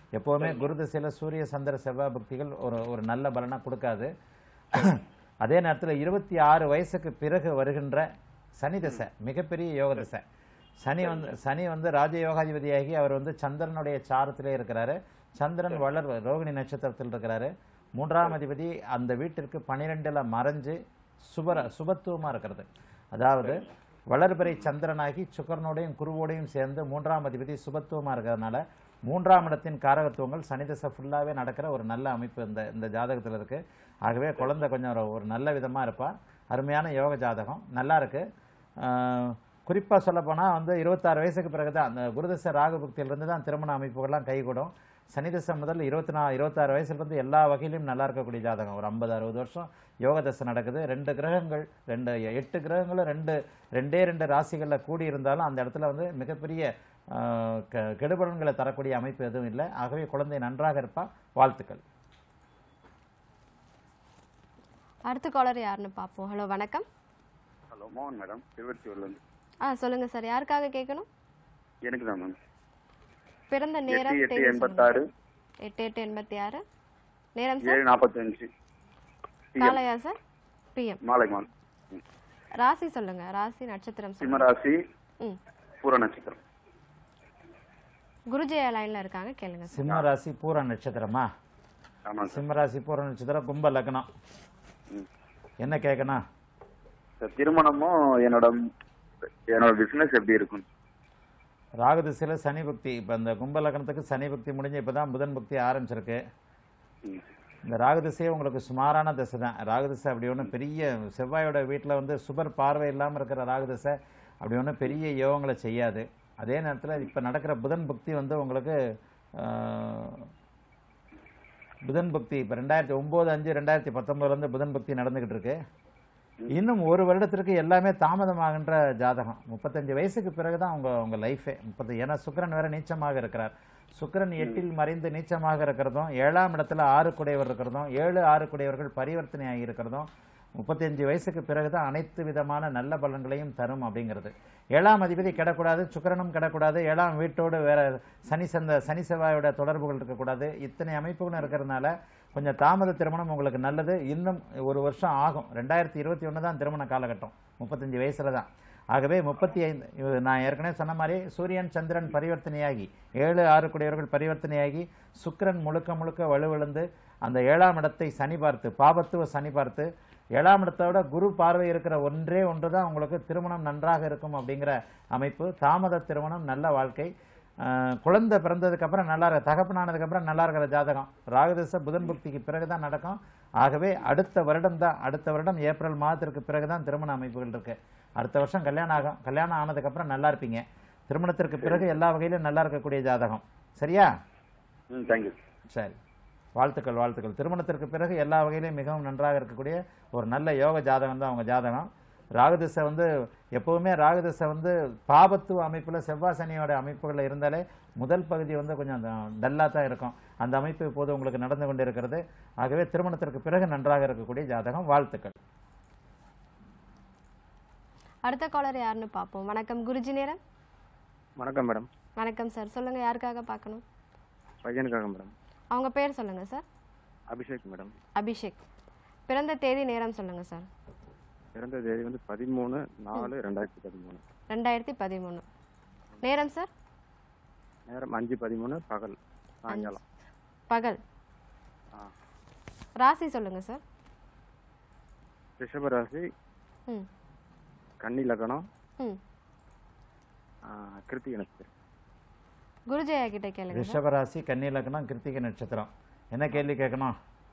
[SPEAKER 2] எப்போவுமே குரு திசையில் சூரிய சந்திர செவ்வாய் புக்திகள் ஒரு ஒரு நல்ல பலனை கொடுக்காது. அதே நேரத்தில் இருபத்தி ஆறு வயசுக்கு பிறகு வருகின்ற சனி திசை மிகப்பெரிய யோக திசை. சனி வந்து சனி வந்து ராஜயோகாதிபதியாகி அவர் வந்து சந்திரனுடைய சாரத்திலே இருக்கிறாரு. சந்திரன் வளர் ரோகிணி நட்சத்திரத்தில் இருக்கிறாரு. மூன்றாம் அதிபதி அந்த வீட்டிற்கு பனிரெண்டுல மறைஞ்சு சுபர சுபத்துவமா இருக்கிறது. அதாவது வளர்பிறை சந்திரனாகி சுக்கரனோடையும் குருவோடையும் சேர்ந்து மூன்றாம் அதிபதி சுபத்துவமா இருக்கிறதுனால மூன்றாம் இடத்தின் காரகத்துவங்கள் சனி திசை ஃபுல்லாவே நடக்கிற ஒரு நல்ல அமைப்பு இந்த இந்த ஜாதகத்தில் இருக்கு. ஆகவே குழந்தை கொஞ்சம் ஒரு ஒரு நல்ல விதமா இருப்பா. அருமையான யோக ஜாதகம் நல்லா இருக்கு. குறிப்பாக சொல்லப்போனால் வந்து இருபத்தாறு வயசுக்கு பிறகு தான் அந்த குருதசை ராகு புக்தியிலிருந்து தான் திருமண அமைப்புகள்லாம் கைகூடும். சனி தசை முதல் இருபத்தி நா இருபத்தாறு வயசுலேருந்து எல்லா வகையிலும் நல்லா இருக்கக்கூடிய ஜாதகம். ஒரு ஐம்பது அறுபது வருஷம் யோக தசை நடக்குது. ரெண்டு கிரகங்கள் ரெண்டு எட்டு கிரகங்களும் ரெண்டு ரெண்டே ரெண்டு ராசிகளில் கூடி இருந்தாலும் அந்த இடத்துல வந்து மிகப்பெரிய கெடுபலன்களை தரக்கூடிய அமைப்பு எதுவும் இல்லை. ஆகவே குழந்தை நன்றாக இருப்பா. வாழ்த்துக்கள்.
[SPEAKER 1] அடுத்த காலர் யாருன்னு பார்ப்போம். ஹலோ வணக்கம்.
[SPEAKER 9] ஹலோ மோகன் மேடம், திருவொற்றியூர்லேருந்து.
[SPEAKER 1] ஆ சொல்லுங்க சார், யாருக்காக கேட்கணும்?
[SPEAKER 9] எனக்கு தான் மேம்.
[SPEAKER 1] பிறந்த நேரம்
[SPEAKER 9] எட்டு எண்பத்தாறு
[SPEAKER 1] எட்டு எட்டு எண்பத்தி ஆறு நேரம்
[SPEAKER 9] ஏழு நாற்பத்தஞ்சு
[SPEAKER 1] காலையா சார்? பிஎம்
[SPEAKER 9] மாலை மாலை.
[SPEAKER 1] ராசி சொல்லுங்க. ராசி நட்சத்திரம்
[SPEAKER 9] சிம்ம ராசி, பூர நட்சத்திரம்.
[SPEAKER 1] குருஜயா லைன்ல இருக்காங்க, கேளுங்க.
[SPEAKER 2] சிம்ம ராசி பூர நட்சத்திரமா?
[SPEAKER 9] ஆமா.
[SPEAKER 2] சிம்ம ராசி பூர நட்சத்திரம், கும்ப லக்னம். என்ன கேட்கணும்?
[SPEAKER 9] திருமணமும் என்னோட என்னோட பிசினஸ் எப்படி இருக்கும்?
[SPEAKER 2] ராகு திசையில சனி பக்தி. இப்ப இந்த கும்ப லக்னத்துக்கு சனி பக்தி முடிஞ்சு இப்பதான் புதன் பக்தி ஆரம்பிச்சிருக்கு. இந்த ராகு திசையே உங்களுக்கு சுமாரான திசை தான். ராகு திசை அப்படி ஒன்றும் பெரிய செவ்வாயோட வீட்டில் வந்து சுபர் பார்வை இல்லாமல் இருக்கிற ராகு திசை அப்படி ஒன்றும் பெரிய யோகங்களை செய்யாது. அதே நேரத்தில் இப்போ நடக்கிற புதன் பக்தி வந்து உங்களுக்கு புதன் பக்தி இப்போ ரெண்டாயிரத்தி ஒன்பது அஞ்சு ரெண்டாயிரத்தி பத்தொன்பதுலேருந்து புதன் பக்தி நடந்துகிட்டு இருக்கு. இன்னும் ஒரு வருடத்திற்கு எல்லாமே தாமதமாகின்ற ஜாதகம். முப்பத்தஞ்சு வயசுக்கு பிறகுதான் உங்க உங்க லைஃபே முப்பது. ஏன்னா சுக்கிரன் வேற நீச்சமாக இருக்கிறார். சுக்கிரன் எட்டில் மறைந்து நீச்சமாக இருக்கிறதும், ஏழாம் இடத்துல ஆறு குடையவர் இருக்கிறதும், ஏழு ஆறு குடையவர்கள் பரிவர்த்தனை ஆகி இருக்கிறதும் முப்பத்தஞ்சு வயசுக்கு பிறகுதான் அனைத்து விதமான நல்ல பலன்களையும் தரும் அப்படிங்கிறது. ஏழாம் அதிபதி கிடக்கூடாது, சுக்கிரனும் கிடக்கூடாது, ஏழாம் வீட்டோடு வேற சனி சந்த சனி செவ்வாயோட தொடர்புகள் இருக்கக்கூடாது. இத்தனை அமைப்புகளும் இருக்கிறதுனால கொஞ்சம் தாமத திருமணம் உங்களுக்கு நல்லது. இன்னும் ஒரு வருஷம் ஆகும். ரெண்டாயிரத்தி இருபத்தி ஒன்று தான் திருமண காலகட்டம், முப்பத்தஞ்சு வயசுல தான். ஆகவே முப்பத்தி ஐந்து நான் ஏற்கனவே சொன்ன மாதிரி சூரியன் சந்திரன் பரிவர்த்தனையாகி ஏழு ஆறு குடையவர்கள் பரிவர்த்தனையாகி சுக்கிரன் முழுக்க முழுக்க வலுவிழந்து அந்த ஏழாம் இடத்தை சனி பார்த்து, பாபத்துவ சனி பார்த்து, ஏழாம் இடத்தோட குரு பார்வை இருக்கிற ஒன்றே ஒன்று தான் உங்களுக்கு திருமணம் நன்றாக இருக்கும் அப்படிங்கிற அமைப்பு. தாமத திருமணம், நல்ல வாழ்க்கை. குழந்தை பிறந்ததுக்கு அப்புறம் நல்லா இருக்க, தகப்பனானதுக்கு அப்புறம் நல்லா இருக்கிற ஜாதகம். ராகுதசை புதன் புக்திக்கு பிறகுதான் நடக்கும். ஆகவே அடுத்த வருடம் தான், அடுத்த வருடம் ஏப்ரல் மாதத்திற்கு பிறகுதான் திருமண அமைப்புகள் இருக்கு. அடுத்த வருஷம் கல்யாணம் ஆகும். கல்யாணம் ஆனதுக்கு அப்புறம் நல்லா இருப்பீங்க. திருமணத்திற்கு பிறகு எல்லா வகையிலும் நல்லா இருக்கக்கூடிய ஜாதகம். சரியா? சரி, வாழ்த்துக்கள் வாழ்த்துக்கள். திருமணத்திற்கு பிறகு எல்லா வகையிலும் மிகவும் நன்றாக இருக்கக்கூடிய ஒரு நல்ல யோக ஜாதகம் தான் அவங்க ஜாதகம். ராகுதிசை வந்து எப்பவுமே ராகுதிசை வந்து பாபத்துவ அமைப்புல செவ்வாய் சனியோட அமைப்புகளில் இருந்தாலே முதல் பகுதி வந்து கொஞ்சம் டல்லா தான் இருக்கும். அந்த அமைப்பு இப்போது உங்களுக்கு நடந்து கொண்டு இருக்கிறது. ஆகவே திருமணத்திற்கு பிறகு நன்றாக இருக்கக்கூடிய ஜாதகம். வாழ்த்துக்கள்.
[SPEAKER 1] அடுத்த காலர் யாருன்னு பார்ப்போம். வணக்கம் குருஜி நேரம்.
[SPEAKER 10] வணக்கம் மேடம்.
[SPEAKER 1] வணக்கம் சார், சொல்லுங்க யாருக்காக பார்க்கணும்?
[SPEAKER 10] பையனுக்காக மேடம்.
[SPEAKER 1] அவங்க பேர் சொல்லுங்க சார்.
[SPEAKER 10] அபிஷேக் மேடம்.
[SPEAKER 1] அபிஷேக். பிறந்த தேதி நேரம் சொல்லுங்க சார்.
[SPEAKER 10] பிறந்த தேதி வந்து பதிமூணு நாலு ரெண்டாயிரத்தி பதிமூணு.
[SPEAKER 1] ரெண்டாயிரத்தி பதிமூணு. நேரம் சார்?
[SPEAKER 10] நேரம் அஞ்சு பதிமூணு பகல், சாயங்காலம்.
[SPEAKER 1] பகல். ராசி சொல்லுங்க சார்.
[SPEAKER 10] ரிஷப ராசி, கன்னி லக்னம், கிருத்திகை நட்சத்திரம்.
[SPEAKER 1] குருஜயா கிட்ட கேளுங்க.
[SPEAKER 2] ரிஷப ராசி, கன்னி லக்னம், கிருத்திகை நட்சத்திரம். என்ன கேள்வி கேட்கணும்?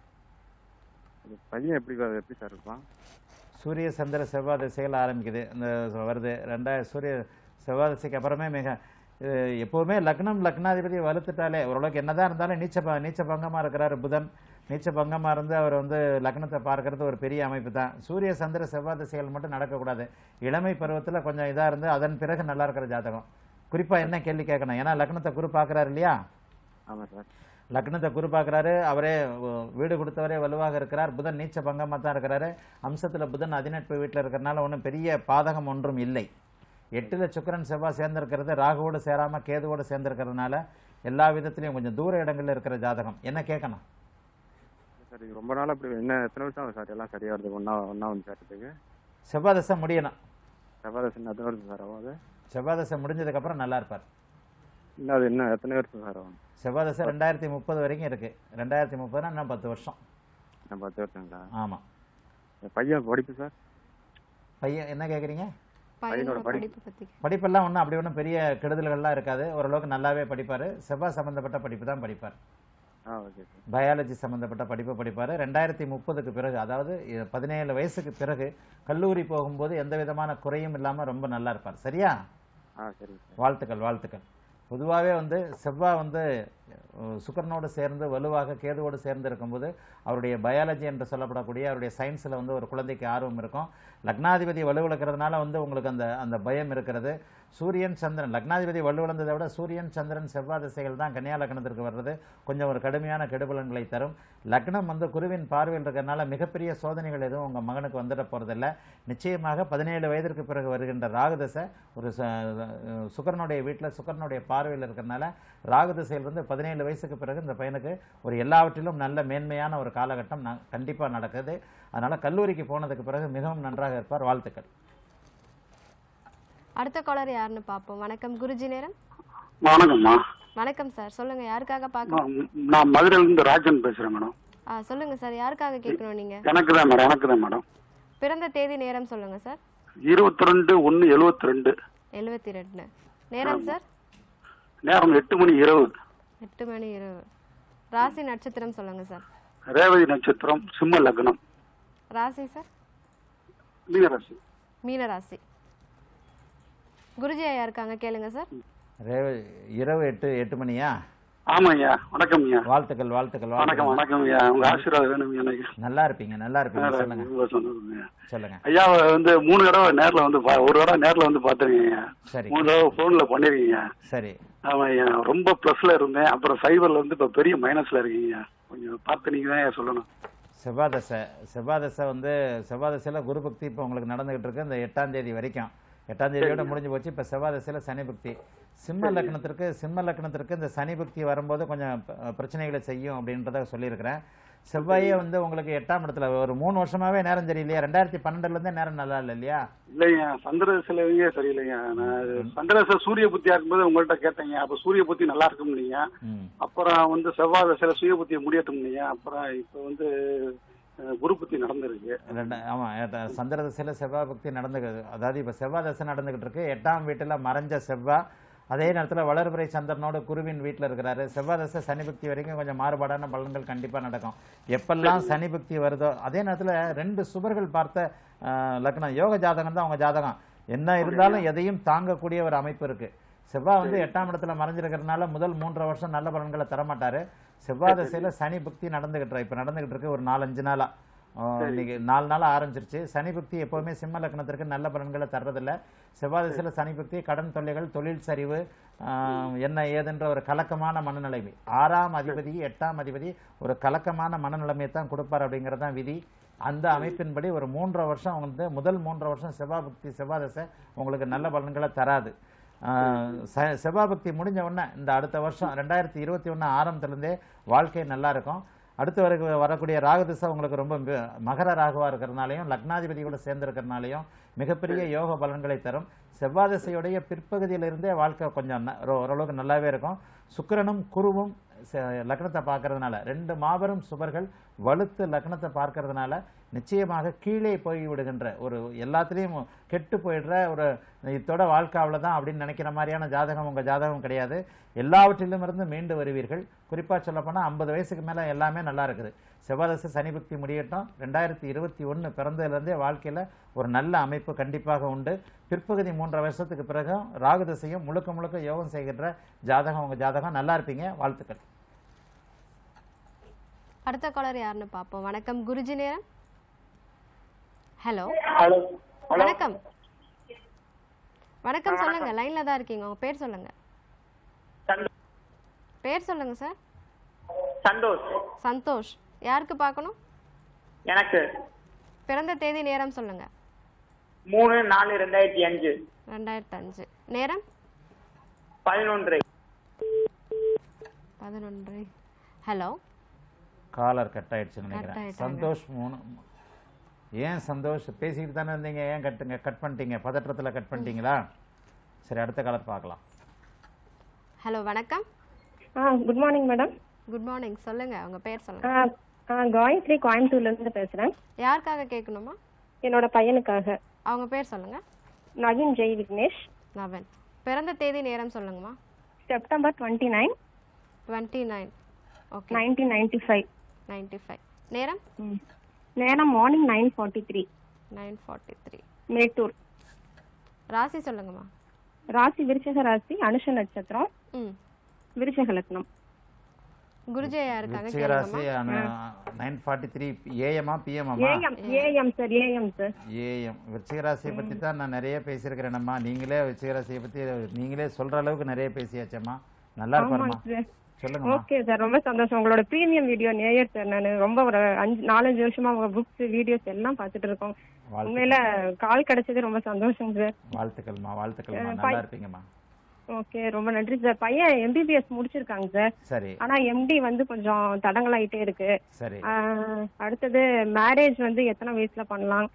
[SPEAKER 10] பையன் எப்படி எப்படி சார் இருப்பான்?
[SPEAKER 2] சூரிய சந்திர செவ்வாய் திசைகள் ஆரம்பிக்குது இந்த வருது. ரெண்டாயிரம் சூரிய செவ்வாய் திசைக்கு அப்புறமே மிக எப்போவுமே லக்னம் லக்னாதிபதி வலுத்துட்டாலே ஓரளவுக்கு என்னதான் இருந்தாலும் நீச்ச நீச்ச பங்கமாக இருக்கிறாரு புதன். நீச்ச பங்கமாக இருந்து அவர் வந்து லக்னத்தை பார்க்கறது ஒரு பெரிய அமைப்பு தான். சூரிய சந்திர செவ்வாய் திசைகள் மட்டும் நடக்கக்கூடாது. இளமை பருவத்தில் கொஞ்சம் இதாக இருந்து அதன் பிறகு நல்லா இருக்கிற ஜாதகம். குறிப்பாக என்ன கேள்வி கேட்கணும்? ஏன்னா லக்னத்தை குரு பார்க்குறாரு இல்லையா?
[SPEAKER 10] ஆமாம் சார்.
[SPEAKER 2] லக்னத்தை குரு பார்க்குறாரு. அவரே வீடு கொடுத்தவரே வலுவாக இருக்கிறார். புதன் நீச்ச பங்கமாக தான் இருக்கிறாரு. அம்சத்தில் புதன் அதிநட்பு வீட்டில் இருக்கிறனால ஒன்றும் பெரிய பாதகம் ஒன்றும் இல்லை. எட்டில் சுக்கிரன் செவ்வாய் சேர்ந்திருக்கிறது ராகுவோடு சேராமல் கேதுவோடு சேர்ந்திருக்கிறதுனால எல்லா விதத்திலையும் கொஞ்சம் தூர இடங்கள்ல இருக்கிற ஜாதகம். என்ன கேட்கணும்?
[SPEAKER 10] சார் ரொம்ப நாள் அப்படி என்ன எத்தனை வருஷம் ஆகும் சார் எல்லாம் சரியா வருது ஒன்றா ஒன்றா வந்து சேர்றதுக்கு?
[SPEAKER 2] செவ்வாய் தசை முடியணும்.
[SPEAKER 10] செவ்வாய் தசை எத்தனை வருஷம் சார் ஆகும்? அது
[SPEAKER 2] செவ்வாய் தசை முடிஞ்சதுக்கப்புறம் நல்லா இருப்பார்.
[SPEAKER 10] இல்லை அது என்ன எத்தனை வருஷம் சார் ஆகும்?
[SPEAKER 2] செவ்வாய் தசை ரெண்டாயிரத்தி முப்பது வரைக்கும் இருக்கு. ரெண்டாயிரத்தி முப்பதுனா இன்னும் பத்து வருஷம்.
[SPEAKER 10] நான் பத்து வருஷங்களா?
[SPEAKER 2] ஆமாம்.
[SPEAKER 10] பையன் படிப்பு சார்?
[SPEAKER 2] பையன் என்ன கேட்குறீங்க?
[SPEAKER 10] பையனோட படிப்பு
[SPEAKER 1] பத்தி
[SPEAKER 2] படிப்பெல்லாம் ஒன்றும் அப்படி ஒன்றும் பெரிய கெடுதல்கள்லாம் இருக்காது. ஓரளவுக்கு நல்லாவே படிப்பார். செவ்வாய் சம்மந்தப்பட்ட படிப்பு தான் படிப்பார்.
[SPEAKER 10] ஆ ஓகே சார்.
[SPEAKER 2] பயாலஜி சம்மந்தப்பட்ட படிப்பு படிப்பார். ரெண்டாயிரத்தி முப்பதுக்கு பிறகு, அதாவது பதினேழு வயசுக்கு பிறகு கல்லூரி போகும்போது எந்த விதமான குறையும் இல்லாமல் ரொம்ப நல்லா இருப்பார். சரியா?
[SPEAKER 10] ஆ சரி சார்.
[SPEAKER 2] வாழ்த்துக்கள் வாழ்த்துக்கள். பொதுவாகவே வந்து செவ்வாய் வந்து சுக்கரனோடு சேர்ந்து வலுவாக கேதுவோடு சேர்ந்து இருக்கும்போது அவருடைய பயாலஜி என்று சொல்லப்படக்கூடிய அவருடைய சயின்ஸில் வந்து ஒரு குழந்தைக்கு ஆர்வம் இருக்கும். லக்னாதிபதி வலுவிழக்கிறதுனால வந்து உங்களுக்கு அந்த அந்த பயம் இருக்கிறது. சூரியன் சந்திரன், லக்னாதிபதி வலுவிழந்ததை விட சூரியன் சந்திரன் செவ்வாய் திசைகள் தான் கன்னியா லக்னத்திற்கு வர்றது கொஞ்சம் ஒரு கடுமையான கெடுபலன்களை தரும். லக்னம் வந்து குருவின் பார்வையில் இருக்கிறதுனால மிகப்பெரிய சோதனைகள் எதுவும் உங்கள் மகனுக்கு வந்துட போகிறதில்ல. நிச்சயமாக பதினேழு வயதிற்கு பிறகு வருகின்ற ராகுதசை ஒரு சுக்கரனுடைய வீட்டில் சுக்கரனுடைய பார்வையில் இருக்கிறதுனால ராகுதசையிலிருந்து பதினேழு வயசுக்கு பிறகு இந்த பையனுக்கு ஒரு எல்லாவற்றிலும் நல்ல மேன்மையான ஒரு காலகட்டம் கண்டிப்பாக நடக்குது. அதனால் கல்லூரிக்கு போனதுக்கு பிறகு மிகவும் நன்றாக இருப்பார். வாழ்த்துக்கள்.
[SPEAKER 1] அடுத்த காலர் யாருன்னு பாப்போம். வணக்கம் குருஜி நேரம்.
[SPEAKER 11] வணக்கம்மா.
[SPEAKER 1] வணக்கம் சார், சொல்லுங்க யாருக்காக பார்க்கணும்?
[SPEAKER 11] நான் மதுரையில இருந்து ராஜன் பேசுறேன் மேடம்.
[SPEAKER 1] ஆ சொல்லுங்க சார், யாருக்காக கேட்கணும் நீங்க?
[SPEAKER 11] எனக்கு தான் மேடம். எனக்கு தான் மேடம்.
[SPEAKER 1] பிறந்த தேதி நேரம் சொல்லுங்க சார்.
[SPEAKER 11] இருபத்தி ரெண்டு ஒன்னு எழுபத்தி ரெண்டு.
[SPEAKER 1] எழுபத்தி ரெண்டு. நேரம் சார்?
[SPEAKER 11] நேரம் எட்டு மணி இரவு.
[SPEAKER 1] எட்டு மணி இரவு. ராசி நட்சத்திரம் சொல்லுங்க சார்.
[SPEAKER 11] ரேவதி நட்சத்திரம், சிம்ம லக்னம்.
[SPEAKER 1] ராசி சார்?
[SPEAKER 11] மீனராசி.
[SPEAKER 1] மீனராசி. குருஜி ஐயா இருக்காங்க, கேளுங்க சார்.
[SPEAKER 2] இரவு எட்டு எட்டு மணியா?
[SPEAKER 11] ஆமாய்யா. வணக்கம் ஐயா.
[SPEAKER 2] வாழ்த்துக்கள் வாழ்த்துக்கள்.
[SPEAKER 11] வணக்கம் வணக்கம் ஐயா. உங்க ஆசீர்வாதம் வேணும் எனக்கு.
[SPEAKER 2] நல்லா இருப்பீங்க நல்லா இருப்பீங்க. சொல்லுங்க சொல்லுங்க.
[SPEAKER 11] ஐயா வந்து மூணு தடவை நேர்ல வந்து ஒரு தடவை நேர்ல வந்து பாத்துருக்கீங்க.
[SPEAKER 2] சரி.
[SPEAKER 11] மூணு தடவை போன்ல பண்ணிருக்கீங்க.
[SPEAKER 2] சரி.
[SPEAKER 11] ஆமா ஐயா. ரொம்ப பிளஸ்ல இருந்தேன், அப்புறம் சைபர்ல வந்து இப்ப பெரிய மைனஸ்ல இருக்கீங்க. கொஞ்சம் பார்த்து நீங்க தான் சொல்லணும்.
[SPEAKER 2] செவ்வாய் தசை செவ்வாய் தசை வந்து செவ்வாய் தசையில குரு பக்தி இப்போ உங்களுக்கு நடந்துகிட்டு இருக்கு. இந்த எட்டாம் தேதி வரைக்கும், எட்டாம் தேதியோட முடிஞ்சு போச்சு. இப்போ செவ்வாய் தசையில சனி பக்தி. சிம்ம லக்னத்திற்கு சிம்ம லக்னத்திற்கு இந்த சனி பக்தி வரும்போது கொஞ்சம் பிரச்சனைகளை செய்யும் அப்படின்றத சொல்லியிருக்கிறேன். செவ்வாயே வந்து உங்களுக்கு எட்டாம் இடத்துல ஒரு மூணு வருஷமாவே நேரம் சரியில்லையா? ரெண்டாயிரத்தி பன்னெண்டுல இருந்தே நேரம் நல்லா இல்லை இல்லையா?
[SPEAKER 11] இல்லையா, சந்திரதசையிலேயே சரியில்லையா. நான் சந்திரதசை சூரிய புத்தியா இருக்கும்போது உங்கள்கிட்ட கேட்டேங்க. அப்ப சூரிய புத்தி நல்லா இருக்கும் இல்லையா? அப்புறம் வந்து செவ்வாய் தசையில சூரிய புத்தியை முடியட்டும் இல்லையா? அப்புறம் இப்ப வந்து குரு புத்தி நடந்திருக்கு.
[SPEAKER 2] ஆமா, சந்திர தசையில செவ்வாய் பக்தி நடந்துக்குது. அதாவது இப்ப செவ்வாய் தசை நடந்துகிட்டு இருக்கு. எட்டாம் வீட்டுல மறைஞ்ச செவ்வாய், அதே நேரத்தில் வளர்பிறை சந்திரனோட குருவின் வீட்டில் இருக்கிறாரு. செவ்வாய் தசை சனி பக்தி வரைக்கும் கொஞ்சம் மாறுபாடான பலன்கள் கண்டிப்பாக நடக்கும். எப்பெல்லாம் சனி பக்தி வருதோ அதே நேரத்தில் ரெண்டு சுபர்கள் பார்த்த லக்னம் யோக ஜாதகம் தான் அவங்க ஜாதகம். என்ன இருந்தாலும் எதையும் தாங்கக்கூடிய ஒரு அமைப்பு இருக்கு. செவ்வாய் வந்து எட்டாம் இடத்துல மறைஞ்சிருக்கிறதுனால முதல் மூன்றரை வருஷம் நல்ல பலன்களை தரமாட்டாரு. செவ்வாய் தசையில சனி பக்தி நடந்துகிட்டு இப்ப நடந்துகிட்டு இருக்கு ஒரு நாலஞ்சு நாளா. இன்னைக்கு நாலு நாள் ஆரம்பிச்சிருச்சு. சனி பக்தி எப்பவுமே சிம்ம லக்னத்திற்கு நல்ல பலன்களை தர்றதில்ல. செவ்வாய் திசையில சனி பக்தி கடன் தொல்லைகள், தொழில் சரிவு, என்ன ஏதுன்ற ஒரு கலக்கமான மனநிலைமை. ஆறாம் அதிபதி எட்டாம் அதிபதி ஒரு கலக்கமான மனநிலைமையை தான் கொடுப்பார் அப்படிங்கறதான் விதி. அந்த அமைப்பின்படி ஒரு மூன்றரை வருஷம் வந்து முதல் மூன்றரை வருஷம் செவ்வாய் பக்தி செவ்வாய் திசை உங்களுக்கு நல்ல பலன்களை தராது. செவ்வாய் பக்தி முடிஞ்ச உடனே இந்த அடுத்த வருஷம் ரெண்டாயிரத்தி இருபத்தி ஒன்னு ஆரம்பத்திலிருந்தே வாழ்க்கை நல்லா இருக்கும். அடுத்து வர வரக்கூடிய ராகுதிசை உங்களுக்கு ரொம்ப மகர ராகுவா இருக்கிறதுனாலையும் லக்னாதிபதி கூட சேர்ந்து இருக்கிறதுனாலையும் மிகப்பெரிய யோக பலன்களை தரும். செவ்வாய் திசையுடைய பிற்பகுதியிலிருந்தே வாழ்க்கை கொஞ்சம் ஓரளவுக்கு நல்லாவே இருக்கும். சுக்கிரனும் குருவும் லக்னத்தை பார்க்கறதுனால ரெண்டு மாபெரும் சுபர்கள் வலுத்து லக்னத்தை பார்க்கறதுனால நிச்சயமாக கீழே போய் விடுகின்ற ஒரு எல்லாத்துலேயும் கெட்டு போயிடுற ஒரு இதோட வாழ்க்கை அவ்வளோதான் அப்படின்னு நினைக்கிற மாதிரியான ஜாதகம் உங்கள் ஜாதகம் கிடையாது. எல்லாவற்றிலும் இருந்து மீண்டு வருவீர்கள். குறிப்பாக சொல்லப்போனால் ஐம்பது வயசுக்கு மேலே எல்லாமே நல்லா இருக்குது. செவ்வாதசை சனி பக்தி முடியட்டும். ரெண்டாயிரத்தி இருபத்தி ஒன்று பிறந்ததுலேருந்தே வாழ்க்கையில் ஒரு நல்ல அமைப்பு கண்டிப்பாக உண்டு. பிற்பகுதி மூன்றரை வருஷத்துக்கு பிறகு ராகுதசையும் முழுக்க முழுக்க யோகம் செய்கின்ற ஜாதகம் உங்கள் ஜாதகம். நல்லா இருப்பீங்க. வாழ்த்துக்கள்.
[SPEAKER 1] அடுத்த காலர் யாருன்னு பார்ப்போம். வணக்கம் குருஜி நேரம். ஹலோ வணக்கம். வணக்கம் சொல்லுங்க, லைன்ல தான் இருக்கீங்க. உங்க பேர் சொல்லுங்க. பேர் சொல்லுங்க சார்.
[SPEAKER 12] சந்தோஷ்.
[SPEAKER 1] சந்தோஷ். யாருக்கு பார்க்கணும்?
[SPEAKER 12] எனக்கு.
[SPEAKER 1] பிறந்த தேதி நேரம் சொல்லுங்க.
[SPEAKER 12] மூணு நாலு ரெண்டாயிரத்தி அஞ்சு.
[SPEAKER 1] ரெண்டாயிரத்தி அஞ்சு. நேரம்
[SPEAKER 12] பதினொன்று.
[SPEAKER 1] பதினொன்றரை. ஹலோ,
[SPEAKER 2] காலர் கட் ஆயிடுச்சுன்னு
[SPEAKER 1] கட்
[SPEAKER 2] நினைக்கிறேன்.
[SPEAKER 1] ஆயிட்டாங்க.
[SPEAKER 2] சந்தோஷ் மூணு. ஏன் சந்தோஷ் பேசிக்கிட்டு தானே இருந்தீங்க, ஏன் கட்டுங்க கட் பண்ணிட்டீங்க? பதற்றத்துல கட் பண்ணிட்டீங்களா? சரி, அடுத்த காலர் பார்க்கலாம்.
[SPEAKER 1] ஹலோ, வணக்கம்.
[SPEAKER 13] ஆ good morning madam.
[SPEAKER 1] Good morning. சொல்லுங்க, உங்க பேர் சொல்லுங்க.
[SPEAKER 13] ஆ ஆ காயத்ரி, கோயம்புத்தூர்ல இருந்து பேசுறேன்.
[SPEAKER 1] யாருக்காக கேட்கணுமா?
[SPEAKER 13] என்னோட பையனுக்காக.
[SPEAKER 1] அவங்க பேர் சொல்லுங்க.
[SPEAKER 13] நவீன் ஜெய் விக்னேஷ்.
[SPEAKER 1] நவன். பிறந்த தேதி நேரம் சொல்லுங்கம்மா.
[SPEAKER 13] September twenty nine
[SPEAKER 1] twenty nine. Okay.
[SPEAKER 13] Nineteen ninety five.
[SPEAKER 1] Ninety five. நேரம்?
[SPEAKER 13] நேரம் morning nine forty three.
[SPEAKER 1] Nine forty three.
[SPEAKER 13] Mettur.
[SPEAKER 1] ராசி சொல்லுங்கம்மா.
[SPEAKER 13] ராசி விருச்சக ராசி, அனுஷ நட்சத்திரம்,
[SPEAKER 1] ம்
[SPEAKER 13] விருச்சக லக்னம்.
[SPEAKER 1] குருஜி யாருக்காக
[SPEAKER 2] விருச்சிக ராசி நைன் ஃபார்ட்டி த்ரீ ஏஎம்மா பிஎம்மா?
[SPEAKER 13] AM AM sir, AM sir.
[SPEAKER 2] AM. விருச்சிக ராசியை பற்றி தான் நான் நிறைய பேசியிருக்கிறேனம்மா. நீங்களே விருச்சிக ராசியை பற்றி நீங்களே சொல்ற அளவுக்கு நிறைய பேசியாச்சம்மா. நல்லா இருப்பாருமா, சொல்லுங்க.
[SPEAKER 13] ஓகே சார், ரொம்ப சந்தோஷம். உங்களோட பிரீமியம் வீடியோ நேயர் சார். நான் ரொம்ப ஒரு அஞ்சு நாலஞ்சு வருஷமா உங்க புக்ஸ் வீடியோஸ் எல்லாம் பார்த்துட்டு இருக்கோம். உண்மையில கால் கிடைச்சது ரொம்ப சந்தோஷம் சார்.
[SPEAKER 2] வாழ்த்துக்கள்மா, வாழ்த்துக்கள்மா. நல்லா இருப்பீங்கம்மா.
[SPEAKER 13] ஓகே, ரொம்ப நன்றி சார். பையன் எம்பிபிஎஸ் முடிச்சிருக்காங்க சார்.
[SPEAKER 2] சரி.
[SPEAKER 13] ஆனா எம்டி வந்து கொஞ்சம் தடங்கலாயிட்டே இருக்கு.
[SPEAKER 2] சரி.
[SPEAKER 13] அடுத்தது மேரேஜ் வந்து எத்தனை வயசுல பண்ணலாம்?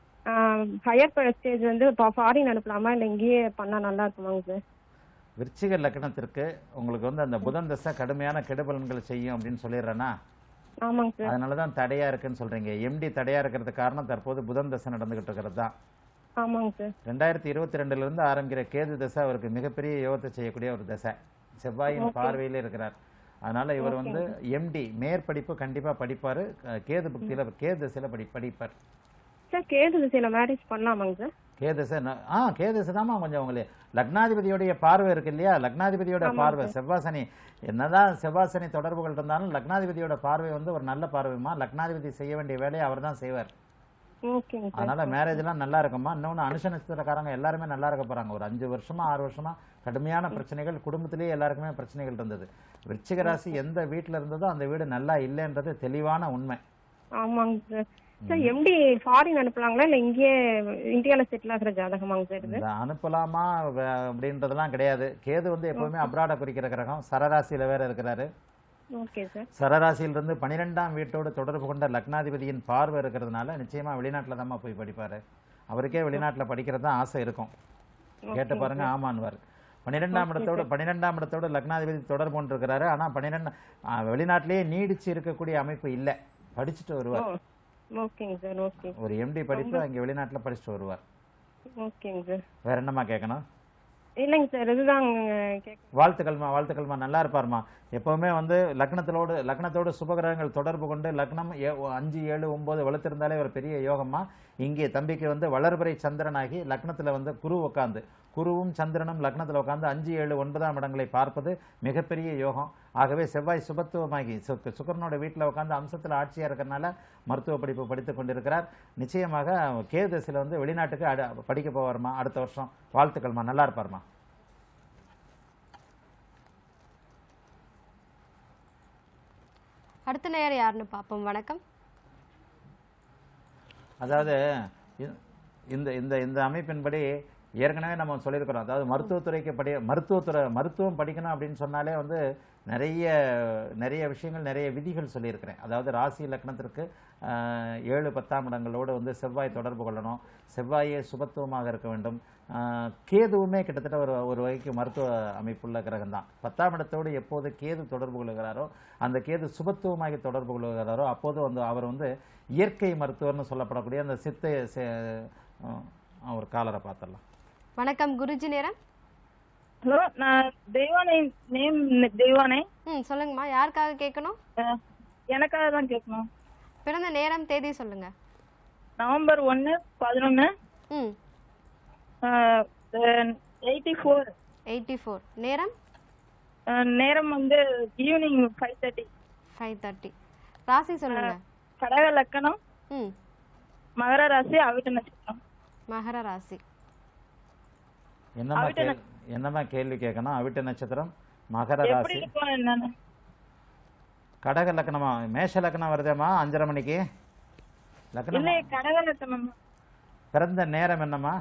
[SPEAKER 13] ஹையர் ஸ்டேஜ் வந்து ஃபாரின் அனுப்பலாமா இல்ல இங்கேயே பண்ணா நல்லா இருக்குமாங்க சார்?
[SPEAKER 2] விருச்சிக லக்னத்திற்கு உங்களுக்கு வந்து அந்த புதன் தசை கடுமையான கெடுபலன்களை செய்யும் அப்படின்னு சொல்லிடுறேன்னா?
[SPEAKER 13] ஆமாங்க சார்.
[SPEAKER 2] அதனாலதான் தடையா இருக்குன்னு சொல்றீங்க. எம்டி தடையா இருக்கிறதுக்கு காரணம் தற்போது புதன் தசை நடந்துகிட்டு இருக்கிறது தான்.
[SPEAKER 13] ஆமாங்க சார்.
[SPEAKER 2] ரெண்டாயிரத்தி இருபத்தி ரெண்டுல இருந்து ஆரம்பிக்கிற கேது தசை அவருக்கு மிகப்பெரிய யோகத்தை செய்யக்கூடிய ஒரு தசை. செவ்வாயின் பார்வையில இருக்கிறார். அதனால இவர் வந்து எம்டி மேற்படிப்பு கண்டிப்பா படிப்பாரு. கேது புக்தியில கேது தசையில படி படிப்பார்
[SPEAKER 13] சார். கேது திசையில மேரேஜ் பண்ணலாமாங்க சார்?
[SPEAKER 2] கேதசை ஆ கேதசை தாமா கொஞ்சம் உங்களுக்கு லக்னாதிபதியோடைய பார்வை இருக்கு இல்லையா? லக்னாதிபதியோட பார்வை செவ்வாசனி என்னதான் செவ்வாசனி தொடர்புகள் இருந்தாலும் லக்னாதிபதியோட பார்வை வந்து ஒரு நல்ல பார்வைமா. லக்னாதிபதி செய்ய வேண்டிய வேலையை அவர் தான் செய்வார். அதனால மேரேஜ் எல்லாம் நல்லா இருக்குமா. இன்னொன்னு அனுஷ நட்சத்திரக்காரங்க எல்லாருமே நல்லா இருக்க போறாங்க. ஒரு அஞ்சு வருஷமா ஆறு வருஷமா கடுமையான பிரச்சனைகள் குடும்பத்திலேயே எல்லாருக்குமே பிரச்சனைகள் இருந்தது. விருச்சிக ராசி எந்த வீட்டுல இருந்ததோ அந்த வீடு நல்லா இல்லைன்றது தெளிவான உண்மை.
[SPEAKER 13] ஆமாங்க சார். சார் எம்டி ஃபாரின் அனுப்பலாங்களா இல்ல இங்கேயே இந்தியால செட்டில் ஆகிற ஜாதகமாங்க சார் இது?
[SPEAKER 2] அனுப்பலாமா அப்படின்றதெல்லாம் கிடையாது. கேது வந்து எப்பவுமே அப்ராட குறிக்கிற கிரகம். சரராசியில வேற இருக்கிறாரு.
[SPEAKER 13] Okay sir.
[SPEAKER 2] சரராசியிலிருந்து பனிரெண்டாம் வீட்டோடு தொடர்பு கொண்ட லக்னாதிபதியின் பார்வை இருக்கிறதுனால நிச்சயமா வெளிநாட்டுல தான் போய் படிப்பாரு. அவருக்கே வெளிநாட்டுல படிக்கிறது தான் ஆசை இருக்கும். கேட்டு பாருங்க, ஆமான்வார். பன்னிரெண்டாம் இடத்தோடு பன்னிரெண்டாம் இடத்தோடு லக்னாதிபதி தொடர்பு கொண்டு இருக்கிறாரு. ஆனா பன்னிரெண்டு வெளிநாட்டிலேயே நீடிச்சு இருக்கக்கூடிய அமைப்பு இல்லை. படிச்சுட்டு வருவார்.
[SPEAKER 13] ஓகேங்க சார். ஓகே.
[SPEAKER 2] ஒரு எம்டி படிப்பு அங்க வெளிநாட்டுல படிச்சுட்டு வருவார்.
[SPEAKER 13] ஓகேங்க சார்.
[SPEAKER 2] வேற என்னமா கேட்கணும்?
[SPEAKER 13] இல்லைங்க சார், இதுதான்.
[SPEAKER 2] வாழ்த்துக்கள்மா, வாழ்த்துக்கள்மா. நல்லா இருப்பாருமா. எப்பவுமே வந்து லக்னத்திலோடு லக்னத்தோடு சுபகிரகங்கள் தொடர்பு கொண்டு லக்னம் அஞ்சு ஏழு ஒன்பது வலுத்திருந்தாலே ஒரு பெரிய யோகமா. இங்கே தம்பிக்கு வந்து வளர்பிறை சந்திரனாகி லக்னத்துல வந்து குரு உட்காந்து குருவும் சந்திரனும் லக்னத்துல உட்காந்து அஞ்சு ஏழு ஒன்பதாம் இடங்களை பார்ப்பது மிகப்பெரிய யோகம். ஆகவே செவ்வாய் சுபத்துவமாகி சுக்கரனோட வீட்டில் உட்காந்து அம்சத்துல ஆட்சியா இருக்கிறதுனால மருத்துவ படிப்பு படித்துக் கொண்டிருக்கிறார். நிச்சயமாக கேதுசில வந்து வெளிநாட்டுக்கு படிக்க போவார்மா அடுத்த வருஷம். வாழ்த்துக்கள்மா, நல்லா இருப்பார்மா.
[SPEAKER 1] அடுத்த நேரம் யாருன்னு பார்ப்போம். வணக்கம்.
[SPEAKER 2] அதாவது இந்த இந்த இந்த அமைப்பின்படி ஏற்கனவே நம்ம சொல்லியிருக்கிறோம். அதாவது மருத்துவத்துறைக்கு படி மருத்துவத்துறை மருத்துவம் படிக்கணும் அப்படின்னு சொன்னாலே வந்து நிறைய நிறைய விஷயங்கள் நிறைய விதிகள் சொல்லியிருக்கிறேன். அதாவது ராசி லக்னத்திற்கு ஏழு பத்தாம் இடங்களோடு வந்து செவ்வாய் தொடர்பு கொள்ளணும். செவ்வாயே சுபத்துவமாக இருக்க வேண்டும். கேதுவுமே கிட்டத்தட்ட ஒரு ஒரு வகைக்கு மருத்துவ அமைப்புள்ள கிரகம் தான். பத்தாம் இடத்தோடு எப்போது கேது தொடர்பு கொள்கிறாரோ அந்த கேது சுபத்துவமாகி தொடர்பு கொள்கிறாரோ அப்போது வந்து அவர் வந்து இயற்கை மருத்துவர்னு சொல்லப்படக்கூடிய அந்த சித்த ஒரு காலரை பார்த்துடலாம்.
[SPEAKER 1] வணக்கம் குருஜி. நேரம்?
[SPEAKER 14] ஹலோ, நான் தெய்வானை நேம் தெய்வானை.
[SPEAKER 1] ம் சொல்லுங்கம்மா. யாருக்காக கேட்கணும்?
[SPEAKER 14] எனக்காக தான் கேட்கணும்.
[SPEAKER 1] பிறந்த நேரம் தேதி சொல்லுங்க.
[SPEAKER 14] நவம்பர் ஒன்று பதினொன்று
[SPEAKER 1] ம்
[SPEAKER 14] எயிட்டி ஃபோர்.
[SPEAKER 1] Eighty four. நேரம்?
[SPEAKER 14] நேரம் வந்து evening five thirty.
[SPEAKER 1] Five thirty. ராசி சொல்லுங்க.
[SPEAKER 14] கடக லக்கணம்.
[SPEAKER 1] ம்
[SPEAKER 14] மகர ராசி, அவிட்ட நட்சத்திரம்.
[SPEAKER 1] மகர ராசி.
[SPEAKER 2] என்னமா என்னமா கேள்வி கேட்கணும்? அவிட்ட நட்சத்திரம், மகர ராசி, கடக லக்னமா? மேஷ லக்னம் வருதேமா அஞ்சரை மணிக்கு லக்னம்.
[SPEAKER 14] கடக லக்னம்.
[SPEAKER 2] பிறந்த நேரம் என்னமா?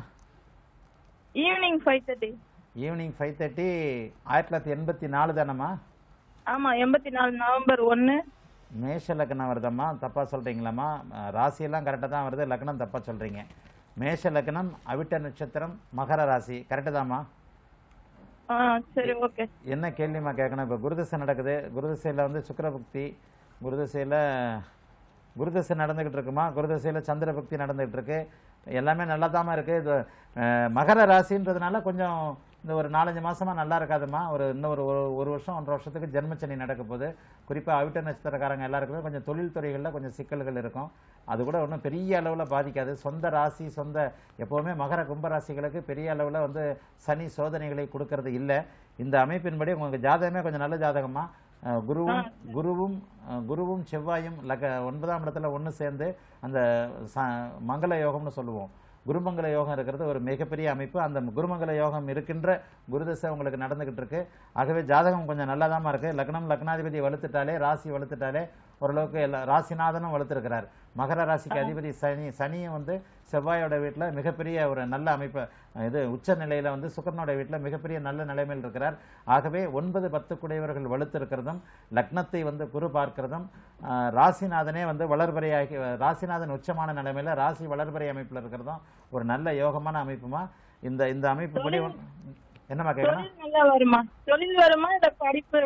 [SPEAKER 14] Evening five thirty.
[SPEAKER 2] Evening five thirty. ஆயிரத்தி தொள்ளாயிரத்தி எண்பத்தி நாலு தானம்மா?
[SPEAKER 14] ஆமா எண்பத்தி நாலு நவம்பர் ஒன்னு.
[SPEAKER 2] மேஷ லக்னம் வருதம்மா, தப்பா சொல்றீங்களாம்மா? ராசியெல்லாம் கரெக்டாக தான் வருது, லக்னம் தப்பா சொல்றீங்க. மேஷ லக்னம், அவிட்ட நட்சத்திரம், மகர ராசி. கரெக்டு தாம்மா?
[SPEAKER 14] சரி ஓகே.
[SPEAKER 2] என்ன கேள்விமா கேட்கணும்? இப்போ குருதசை நடக்குது, குருதசையில் வந்து சுக்கிரபக்தி, குருதசையில் குருதசை நடந்துகிட்டு இருக்குமா, குருதசையில் சந்திரபக்தி நடந்துகிட்டு இருக்கு, எல்லாமே நல்லா தாமா இருக்கு. இது மகர ராசின்றதுனால கொஞ்சம் இந்த ஒரு நாலஞ்சு மாசமா நல்லா இருக்காதுமா. ஒரு இன்னும் ஒரு ஒரு வருஷம் ஒன்றரை வருஷத்துக்கு ஜென்மச்சனி நடக்க போகுது. குறிப்பாக அவிட்ட நட்சத்திரக்காரங்க எல்லாருக்குமே கொஞ்சம் தொழில் துறைகளில் கொஞ்சம் சிக்கல்கள் இருக்கும். அது கூட ஒன்றும் பெரிய அளவில் பாதிக்காது. சொந்த ராசி, சொந்த எப்போவுமே மகர கும்பராசிகளுக்கு பெரிய அளவில் வந்து சனி சோதனைகளை கொடுக்கறது இல்லை. இந்த அமைப்பின்படி உங்களுக்கு ஜாதகமே கொஞ்சம் நல்ல ஜாதகமா. குருவும் குருவும் குருவும் செவ்வாயும் லக ஒன்பதாம் இடத்துல ஒன்று சேர்ந்து அந்த மங்கள யோகம்னு சொல்லுவோம். குருமங்கல யோகம் இருக்கிறது ஒரு மிகப்பெரிய அமைப்பு. அந்த குருமங்கல யோகம் இருக்கின்ற குருதசை உங்களுக்கு நடந்துகிட்டு இருக்கு. ஆகவே ஜாதகம் கொஞ்சம் நல்லாதாமா இருக்கு. லக்னம் லக்னாதிபதி வலுத்துட்டாலே, ராசி வலுத்துட்டாலே ஓரளவுக்கு எல்லா ராசிநாதனும் வலுத்திருக்கிறார். மகர ராசிக்கு அதிபதி சனி, சனியும் வந்து செவ்வாயோட வீட்டில் மிகப்பெரிய ஒரு நல்ல அமைப்பு, இது உச்ச நிலையில வந்து சுக்கரனோட வீட்டில் மிகப்பெரிய நல்ல நிலைமையில் இருக்கிறார். ஆகவே ஒன்பது பத்து குடையவர்கள் வலுத்து இருக்கிறதும், லக்னத்தை வந்து குரு பார்க்கிறதும், ராசிநாதனே வந்து வளர்பறையாகி, ராசிநாதன் உச்சமான நிலைமையில ராசி வளர்பறை அமைப்பில் இருக்கிறதும் ஒரு நல்ல யோகமான அமைப்புமா. இந்த இந்த அமைப்பு படி என்னமா கேட்கணும்?
[SPEAKER 14] தொழில் வருமா இல்ல படிப்பு?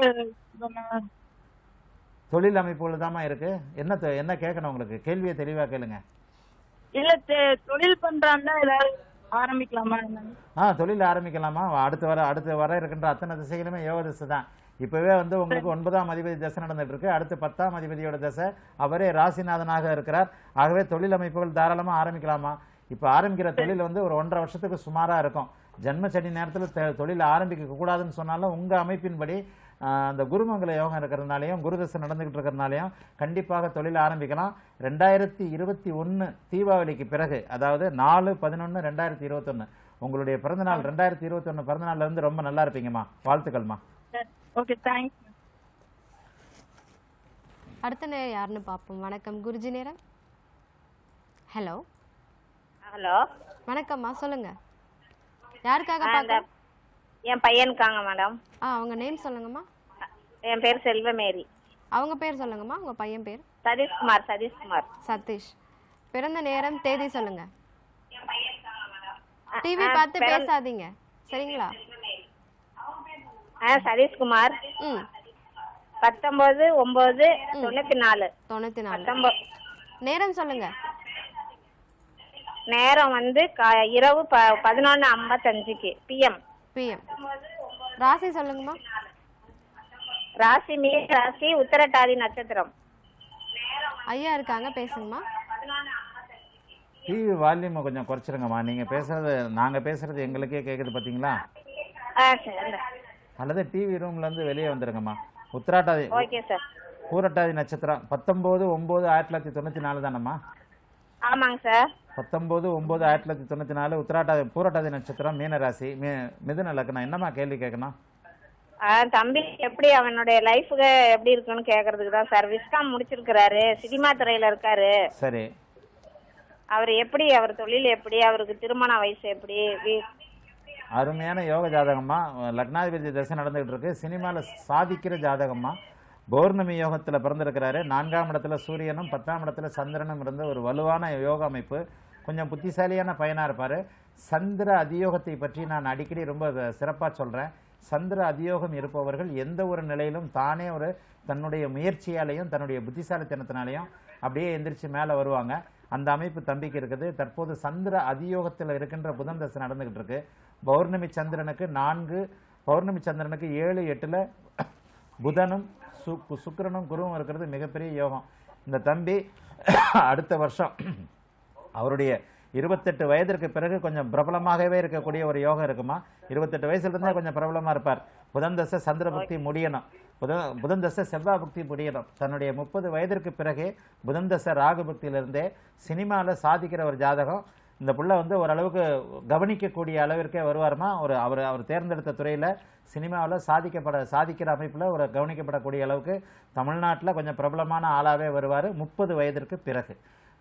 [SPEAKER 2] தொழில் அமைப்புகள் தாமா இருக்கு. என்ன என்ன கேட்கணும் உங்களுக்கு? கேள்வியை தெளிவா கேளுங்க.
[SPEAKER 14] இல்ல தொழில் பண்றான்னா ஏதாவது ஆரம்பிக்கலாமா?
[SPEAKER 2] ஆ தொழில் ஆரம்பிக்கலாமா. அடுத்து வர அடுத்து வர இருக்கின்ற அத்தனை திசைகளுமே யோக திசை தான். இப்பவே வந்து உங்களுக்கு ஒன்பதாம் அதிபதி தசை நடந்துட்டு இருக்கு. அடுத்து பத்தாம் அதிபதியோட தசை, அவரே ராசிநாதனாக இருக்கிறார். ஆகவே தொழில் அமைப்புகள் தாராளமா ஆரம்பிக்கலாமா. இப்ப ஆரம்பிக்கிற தொழில் வந்து ஒரு ஒன்றரை வருஷத்துக்கு சுமாரா இருக்கும். ஜென்ம சனி நேரத்தில் தொழில் ஆரம்பிக்க கூடாதுன்னு சொன்னாலும் உங்க அமைப்பின்படி அந்த குருமங்கல யோகம் இருக்கிறதுனாலையும் குருதசை நடந்துகிட்டு இருக்கிறதுனாலையும் கண்டிப்பாக தொழில் ஆரம்பிக்கலாம். ரெண்டாயிரத்தி இருபத்தி ஒன்னு தீபாவளிக்கு பிறகு, அதாவது நாலு பதினொன்னு ரெண்டாயிரத்தி இருபத்தி ஒன்னு உங்களுடைய பிறந்தநாள், ரெண்டாயிரத்தி இருபத்தி ஒன்னு பிறந்தநாள்ல இருந்து ரொம்ப நல்லா இருப்பீங்கம்மா. வாழ்த்துக்கள்மா.
[SPEAKER 14] Okay, thanks.
[SPEAKER 1] அடுத்த நேரம் யாருன்னு பார்ப்போம். வணக்கம் குருஜி நேரம். ஹலோ
[SPEAKER 15] ஹலோ
[SPEAKER 1] வணக்கம்மா, சொல்லுங்க. யாருக்காக பார்க்க?
[SPEAKER 15] என் பையனுக்காங்க மேடம்.
[SPEAKER 1] ஆ அவங்க நேம் சொல்லுங்கம்மா.
[SPEAKER 15] என் பேர் செல்வமேரி.
[SPEAKER 1] அவங்க பேர் சொல்லுங்கம்மா. உங்க பையன் பேர்?
[SPEAKER 15] சதீஷ்குமார். சதீஷ்குமார்.
[SPEAKER 1] சதீஷ். பிறந்த நேரம் தேதி சொல்லுங்க. டிவி பார்த்து பேசாதீங்க சரிங்களா?
[SPEAKER 15] சதீஷ்குமார்.
[SPEAKER 1] ம்
[SPEAKER 15] பத்தொன்பது ஒன்பது தொண்ணூத்தி நாலு.
[SPEAKER 1] தொண்ணூத்தி நாலு. நேரம் சொல்லுங்க.
[SPEAKER 15] நேரம் வந்து இரவு பதினொன்னு ஐம்பத்தஞ்சுக்கு பிஎம்.
[SPEAKER 1] பிஎம். ராசி சொல்லுங்கம்மா.
[SPEAKER 15] ராசி மீன ராசி, உத்திரட்டாதி நட்சத்திரம்.
[SPEAKER 1] ஐயா இருக்காங்க, பேசுங்கம்மா.
[SPEAKER 2] டிவி வால்யூம் கொஞ்சம் குறைச்சிருங்கம்மா. நீங்க பேசுறது நாங்க பேசுறது எங்களுக்கே கேக்குது பாத்தீங்களா? அல்லது டிவி ரூம்ல இருந்து வெளியே வந்துருங்கம்மா. உத்திராட்டாதி பூரட்டாதி நட்சத்திரம் பத்தொன்பது ஒன்பது ஆயிரத்தி தொள்ளாயிரத்தி தொண்ணூத்தி நாலு தானம்மா?
[SPEAKER 15] ஆமாங்க சார்.
[SPEAKER 2] பத்தொன்பது ஒன்பது ஆயிரத்தி தொள்ளாயிரத்தி தொண்ணூத்தி நாலு உத்திராட்டாதி பூரட்டாதி நட்சத்திரம், மீனராசி, மிதுன லக்னம். என்னம்மா கேள்வி கேட்கணும்?
[SPEAKER 15] தம்பி எப்படி அவனுடைய லைஃபுக்கு எப்படி இருக்குன்னு கேக்குறதுக்கு தான் சார். விஸ்காம் முடிச்சிருக்கிறாரு, சினிமா துறையில இருக்காரு.
[SPEAKER 2] சரி.
[SPEAKER 15] அவர் எப்படி, அவர் தொழில் எப்படி, அவருக்கு திருமண வயசு எப்படி?
[SPEAKER 2] அருமையான யோக ஜாதகம்மா. லக்னாதிபதி தசை நடந்துகிட்டு இருக்கு. சினிமால சாதிக்கிற ஜாதகம்மா. பௌர்ணமி யோகத்துல பிறந்திருக்கிறாரு. நான்காம் இடத்துல சூரியனும் பத்தாம் இடத்துல சந்திரனும் இருந்த ஒரு வலுவான யோக அமைப்பு. கொஞ்சம் புத்திசாலியான பையனா இருப்பாரு. சந்திர அதியோகத்தை பற்றி நான் அடிக்கடி ரொம்ப சிறப்பா சொல்றேன். சந்திர அதியோகம் இருப்பவர்கள் எந்த ஒரு நிலையிலும் தானே ஒரு தன்னுடைய முயற்சியாலையும் தன்னுடைய புத்திசாலித்தனத்தினாலையும் அப்படியே எந்திரிச்சு மேல வருவாங்க. அந்த அமைப்பு தம்பிக்கு இருக்குது. தற்போது சந்திர அதியோகத்தில் இருக்கின்ற புதன் தசை நடந்துகிட்டு இருக்கு. பௌர்ணமி சந்திரனுக்கு நான்கு, பௌர்ணமி சந்திரனுக்கு ஏழு எட்டுல புதனும் சுக்கிரனும் குருவும் இருக்கிறது மிகப்பெரிய யோகம். இந்த தம்பி அடுத்த வருஷம் அவருடைய இருபத்தெட்டு வயதிற்கு பிறகு கொஞ்சம் பிரபலமாகவே இருக்கக்கூடிய ஒரு யோகம் இருக்குமா. இருபத்தெட்டு வயசுல இருந்தே கொஞ்சம் பிரபலமா இருப்பார். புதன் தசை சந்திர பக்தி முடியணும், புதன் புதன் தசை செவ்வாய் பக்தி முடியணும். தன்னுடைய முப்பது வயதிற்கு பிறகு புதன் தசை ராகு பக்தியிலிருந்தே சினிமாவில் சாதிக்கிற ஒரு ஜாதகம். இந்த புள்ள வந்து ஓரளவுக்கு கவனிக்கக்கூடிய அளவிற்கே வருவாருமா. ஒரு அவர் அவர் தேர்ந்தெடுத்த துறையில் சினிமாவில் சாதிக்கப்பட சாதிக்கிற அமைப்பில் ஒரு கவனிக்கப்படக்கூடிய அளவுக்கு தமிழ்நாட்டில் கொஞ்சம் பிரபலமான ஆளாகவே வருவார் முப்பது வயதிற்கு பிறகு.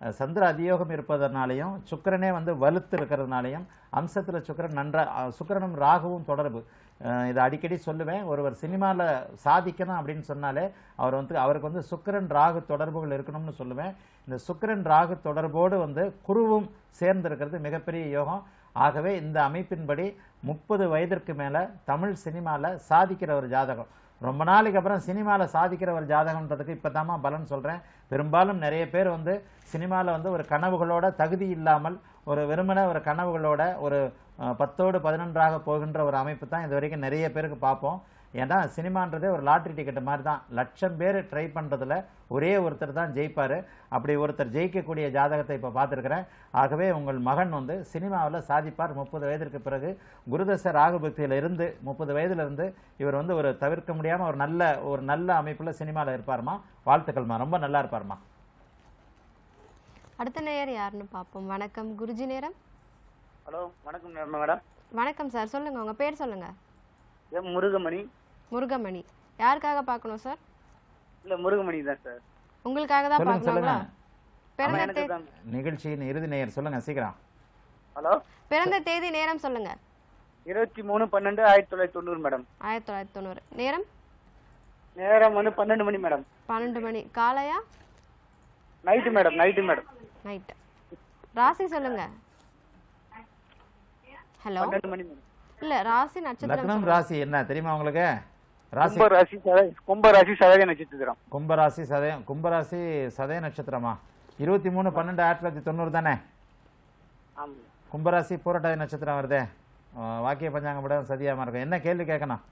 [SPEAKER 2] அஹ், சந்திர அதியோகம் இருப்பதனாலையும் சுக்கிரனே வந்து வலுத்து இருக்கிறதுனாலையும் அம்சத்தில் சுக்கிரன் நன்றா அஹ், சுக்கிரனும் ராகுவும் தொடர்பு. அஹ், இதை அடிக்கடி சொல்லுவேன். ஒருவர் சினிமாவில் சாதிக்கணும் அப்படின்னு சொன்னாலே அவர் வந்து அவருக்கு வந்து சுக்கிரன் ராகு தொடர்புகள் இருக்கணும்னு சொல்லுவேன். இந்த சுக்கிரன் ராகு தொடர்போடு வந்து குருவும் சேர்ந்து இருக்கிறது மிகப்பெரிய யோகம். ஆகவே இந்த அமைப்பின்படி முப்பது வயதிற்கு மேலே தமிழ் சினிமாவில் சாதிக்கிற ஒரு ஜாதகம், ரொம்ப நாளைக்கு அப்புறம் சினிமாவில் சாதிக்கிற ஒரு ஜாதகம்ன்றதுக்கு இப்போ தாம்மா பலன் சொல்கிறேன். பெரும்பாலும் நிறைய பேர் வந்து சினிமாவில் வந்து ஒரு கனவுகளோட தகுதி இல்லாமல் ஒரு வெறுமன ஒரு கனவுகளோட ஒரு அஹ், பத்தோடு பதினொன்றாக போகின்ற ஒரு அமைப்பு தான் இது வரைக்கும் நிறைய பேருக்கு பார்ப்போம். ஏன்னா சினிமான்றதே ஒரு லாட்ரி டிக்கெட் மாதிரி தான். லட்சம் பேர் ட்ரை பண்ணுறதுல ஒரே ஒருத்தர் தான் ஜெயிப்பார். அப்படி ஒருத்தர் ஜெயிக்கக்கூடிய ஜாதகத்தை இப்போ பார்த்துருக்கிறேன். ஆகவே உங்கள் மகன் வந்து சினிமாவில் சாதிப்பார். முப்பது வயதிற்கு பிறகு குருதச ராகுபக்தியில் இருந்து முப்பது வயதிலிருந்து இவர் வந்து ஒரு தவிர்க்க முடியாமல் ஒரு நல்ல ஒரு நல்ல அமைப்பில் சினிமாவில் இருப்பார்மா. வாழ்த்துக்கள்மா, ரொம்ப நல்லா இருப்பார்மா.
[SPEAKER 1] அடுத்த நேயர் யாருன்னு பார்ப்போம். வணக்கம் குருஜி நேரம்.
[SPEAKER 16] ஹலோ வணக்கம் மேடம்.
[SPEAKER 1] வணக்கம் சார், சொல்லுங்க உங்க பேர் சொல்லுங்க.
[SPEAKER 16] எம் முருகமணி.
[SPEAKER 1] முருகமணி யாருக்காக பார்க்கணும் சார்?
[SPEAKER 16] இல்ல முருகமணி தான் சார்.
[SPEAKER 1] உங்களுக்காக தான் பார்க்கணுங்களா? பிறந்த தேதி
[SPEAKER 2] நிகழ்ச்சியின் இறுதி நேயர் சொல்லுங்க சீக்கிரம்.
[SPEAKER 16] ஹலோ
[SPEAKER 1] பிறந்த தேதி நேரம் சொல்லுங்க.
[SPEAKER 16] இருபத்தி மூணு பன்னெண்டு ஆயிரத்தி தொள்ளாயிரத்தி தொண்ணூறு மேடம்.
[SPEAKER 1] ஆயிரத்தி தொள்ளாயிரத்தி தொண்ணூறு. நேரம்
[SPEAKER 16] நேரம் வந்து பன்னெண்டு மணி மேடம்.
[SPEAKER 1] பன்னெண்டு மணி. காலையா
[SPEAKER 16] night madam? Night madam.
[SPEAKER 1] Night. ராசி சொல்லுங்க. ஹலோ
[SPEAKER 16] பன்னெண்டு மணி மேடம்.
[SPEAKER 1] இல்ல ராசி நட்சத்திரம்.
[SPEAKER 2] லக்னம் ராசி என்ன தெரியுமா உங்களுக்கு? ராசி
[SPEAKER 16] கும்ப ராசி கும்ப ராசி சதய நட்சத்திரம்.
[SPEAKER 2] கும்பராசி சதய கும்பராசி சதய நட்சத்திரமா? இருபத்தி மூணு பன்னெண்டு ஆயிரத்தி தொள்ளாயிரத்தி தொண்ணூறு தானே?
[SPEAKER 16] ஆமா.
[SPEAKER 2] கும்பராசி பூரட்டாதி நட்சத்திரம் வருதே. வாக்கிய பஞ்சாங்கம் படம் சதியாம இருக்கும். என்ன கேள்வி கேட்கணும்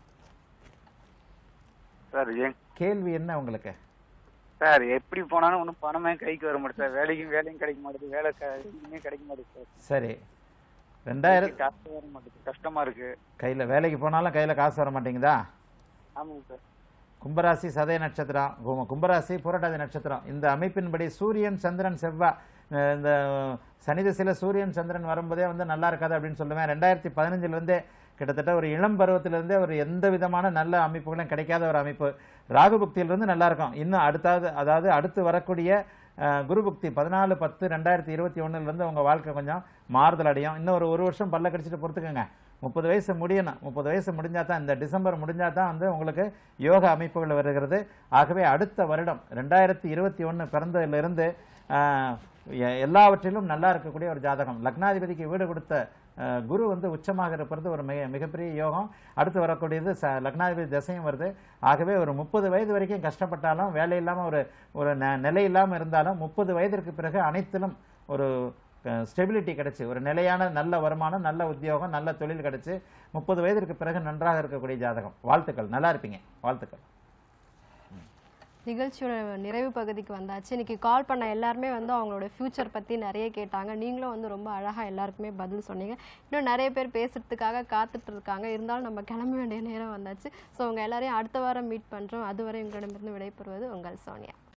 [SPEAKER 16] சார்? ஏன்
[SPEAKER 2] கேள்வி என்ன உங்களுக்கு?
[SPEAKER 16] சார் எப்படி போனாலும் ஒன்றும் பணமே கைக்கு வர மாட்டேது சார். வேலைக்கும் வேலையும் கிடைக்க மாட்டேது. வேலை எதுவுமே கிடைக்க மாட்டேது சார்.
[SPEAKER 2] சரி, ரெண்டாயிரம்
[SPEAKER 16] காசு வர மாட்டேது. கஷ்டமா இருக்கு.
[SPEAKER 2] கையில் வேலைக்கு போனாலும் கையில் காசு வர மாட்டேங்குதா?
[SPEAKER 16] ஆமாங்க சார்.
[SPEAKER 2] கும்பராசி சதய நட்சத்திரம், கு- கும்பராசி புரட்டாதி நட்சத்திரம். இந்த அமைப்பின்படி சூரியன் சந்திரன் செவ்வாய் அஹ் இந்த சனி திசையில சூரியன் சந்திரன் வரும்போதே வந்து நல்லா இருக்காது அப்படின்னு சொல்லுவேன். ரெண்டாயிரத்தி பதினஞ்சுல இருந்தே கிட்டத்தட்ட ஒரு இளம் பருவத்திலிருந்தே ஒரு எந்த விதமான நல்ல அமைப்புகளும் கிடைக்காத ஒரு அமைப்பு. ராகு புக்தியிலிருந்து நல்லா இருக்கும். இன்னும் அடுத்தாவது அதாவது அடுத்து வரக்கூடிய அஹ், குரு புக்தி பதினாலு பத்து ரெண்டாயிரத்தி இருபத்தி ஒண்ணுல இருந்து உங்க வாழ்க்கை கொஞ்சம் மாறுதல் அடையும். இன்னும் ஒரு ஒரு வருஷம் பல்ல கடிச்சிட்டு பொறுத்துக்கோங்க. முப்பது வயசு முடியணும். முப்பது வயசு முடிஞ்சா தான், இந்த டிசம்பர் முடிஞ்சா தான் வந்து உங்களுக்கு யோக அமைப்புகள் வருகிறது. ஆகவே அடுத்த வருடம் ரெண்டாயிரத்தி இருபத்தி ஒன்று பிறந்ததிலிருந்து ஆஹ், எ- எல்லாவற்றிலும் நல்லா இருக்கக்கூடிய ஒரு ஜாதகம். லக்னாதிபதிக்கு வீடு கொடுத்த ஆஹ், குரு வந்து உச்சமாக இருப்பது ஒரு மிக மிகப்பெரிய யோகம். அடுத்து வரக்கூடியது ச லக்னாதிபதி தசையும் வருது. ஆகவே ஒரு முப்பது வயது வரைக்கும் கஷ்டப்பட்டாலும் வேலை இல்லாமல் ஒரு ஒரு ந- நிலை இல்லாமல் இருந்தாலும் முப்பது வயதிற்கு பிறகு அனைத்திலும் ஒரு ஸ்டெபிலிட்டி கிடைச்சி ஒரு நிலையான நல்ல வருமானம், நல்ல உத்தியோகம், நல்ல தொழில் கிடைச்சி முப்பது வயதிற்கு பிறகு நன்றாக இருக்கக்கூடிய ஜாதகம். வாழ்த்துக்கள், நல்லா இருப்பீங்க. வாழ்த்துக்கள்.
[SPEAKER 1] நிகழ்ச்சியோட நிறைவு பகுதிக்கு வந்தாச்சு. இன்னைக்கு கால் பண்ண எல்லாருமே வந்து அவங்களோட ஃபியூச்சர் பற்றி நிறைய கேட்டாங்க. நீங்களும் வந்து ரொம்ப அழகாக எல்லாருக்குமே பதில் சொன்னீங்க. இன்னும் நிறைய பேர் பேசுறதுக்காக காத்துட்டு இருக்காங்க. இருந்தாலும் நம்ம கிளம்ப வேண்டிய நேரம் வந்தாச்சு. ஸோ உங்கள் எல்லாரையும் அடுத்த வாரம் மீட் பண்ணுறோம். அதுவரை உங்களிடமிருந்து விடைபெறுவது உங்கள் சோனியா.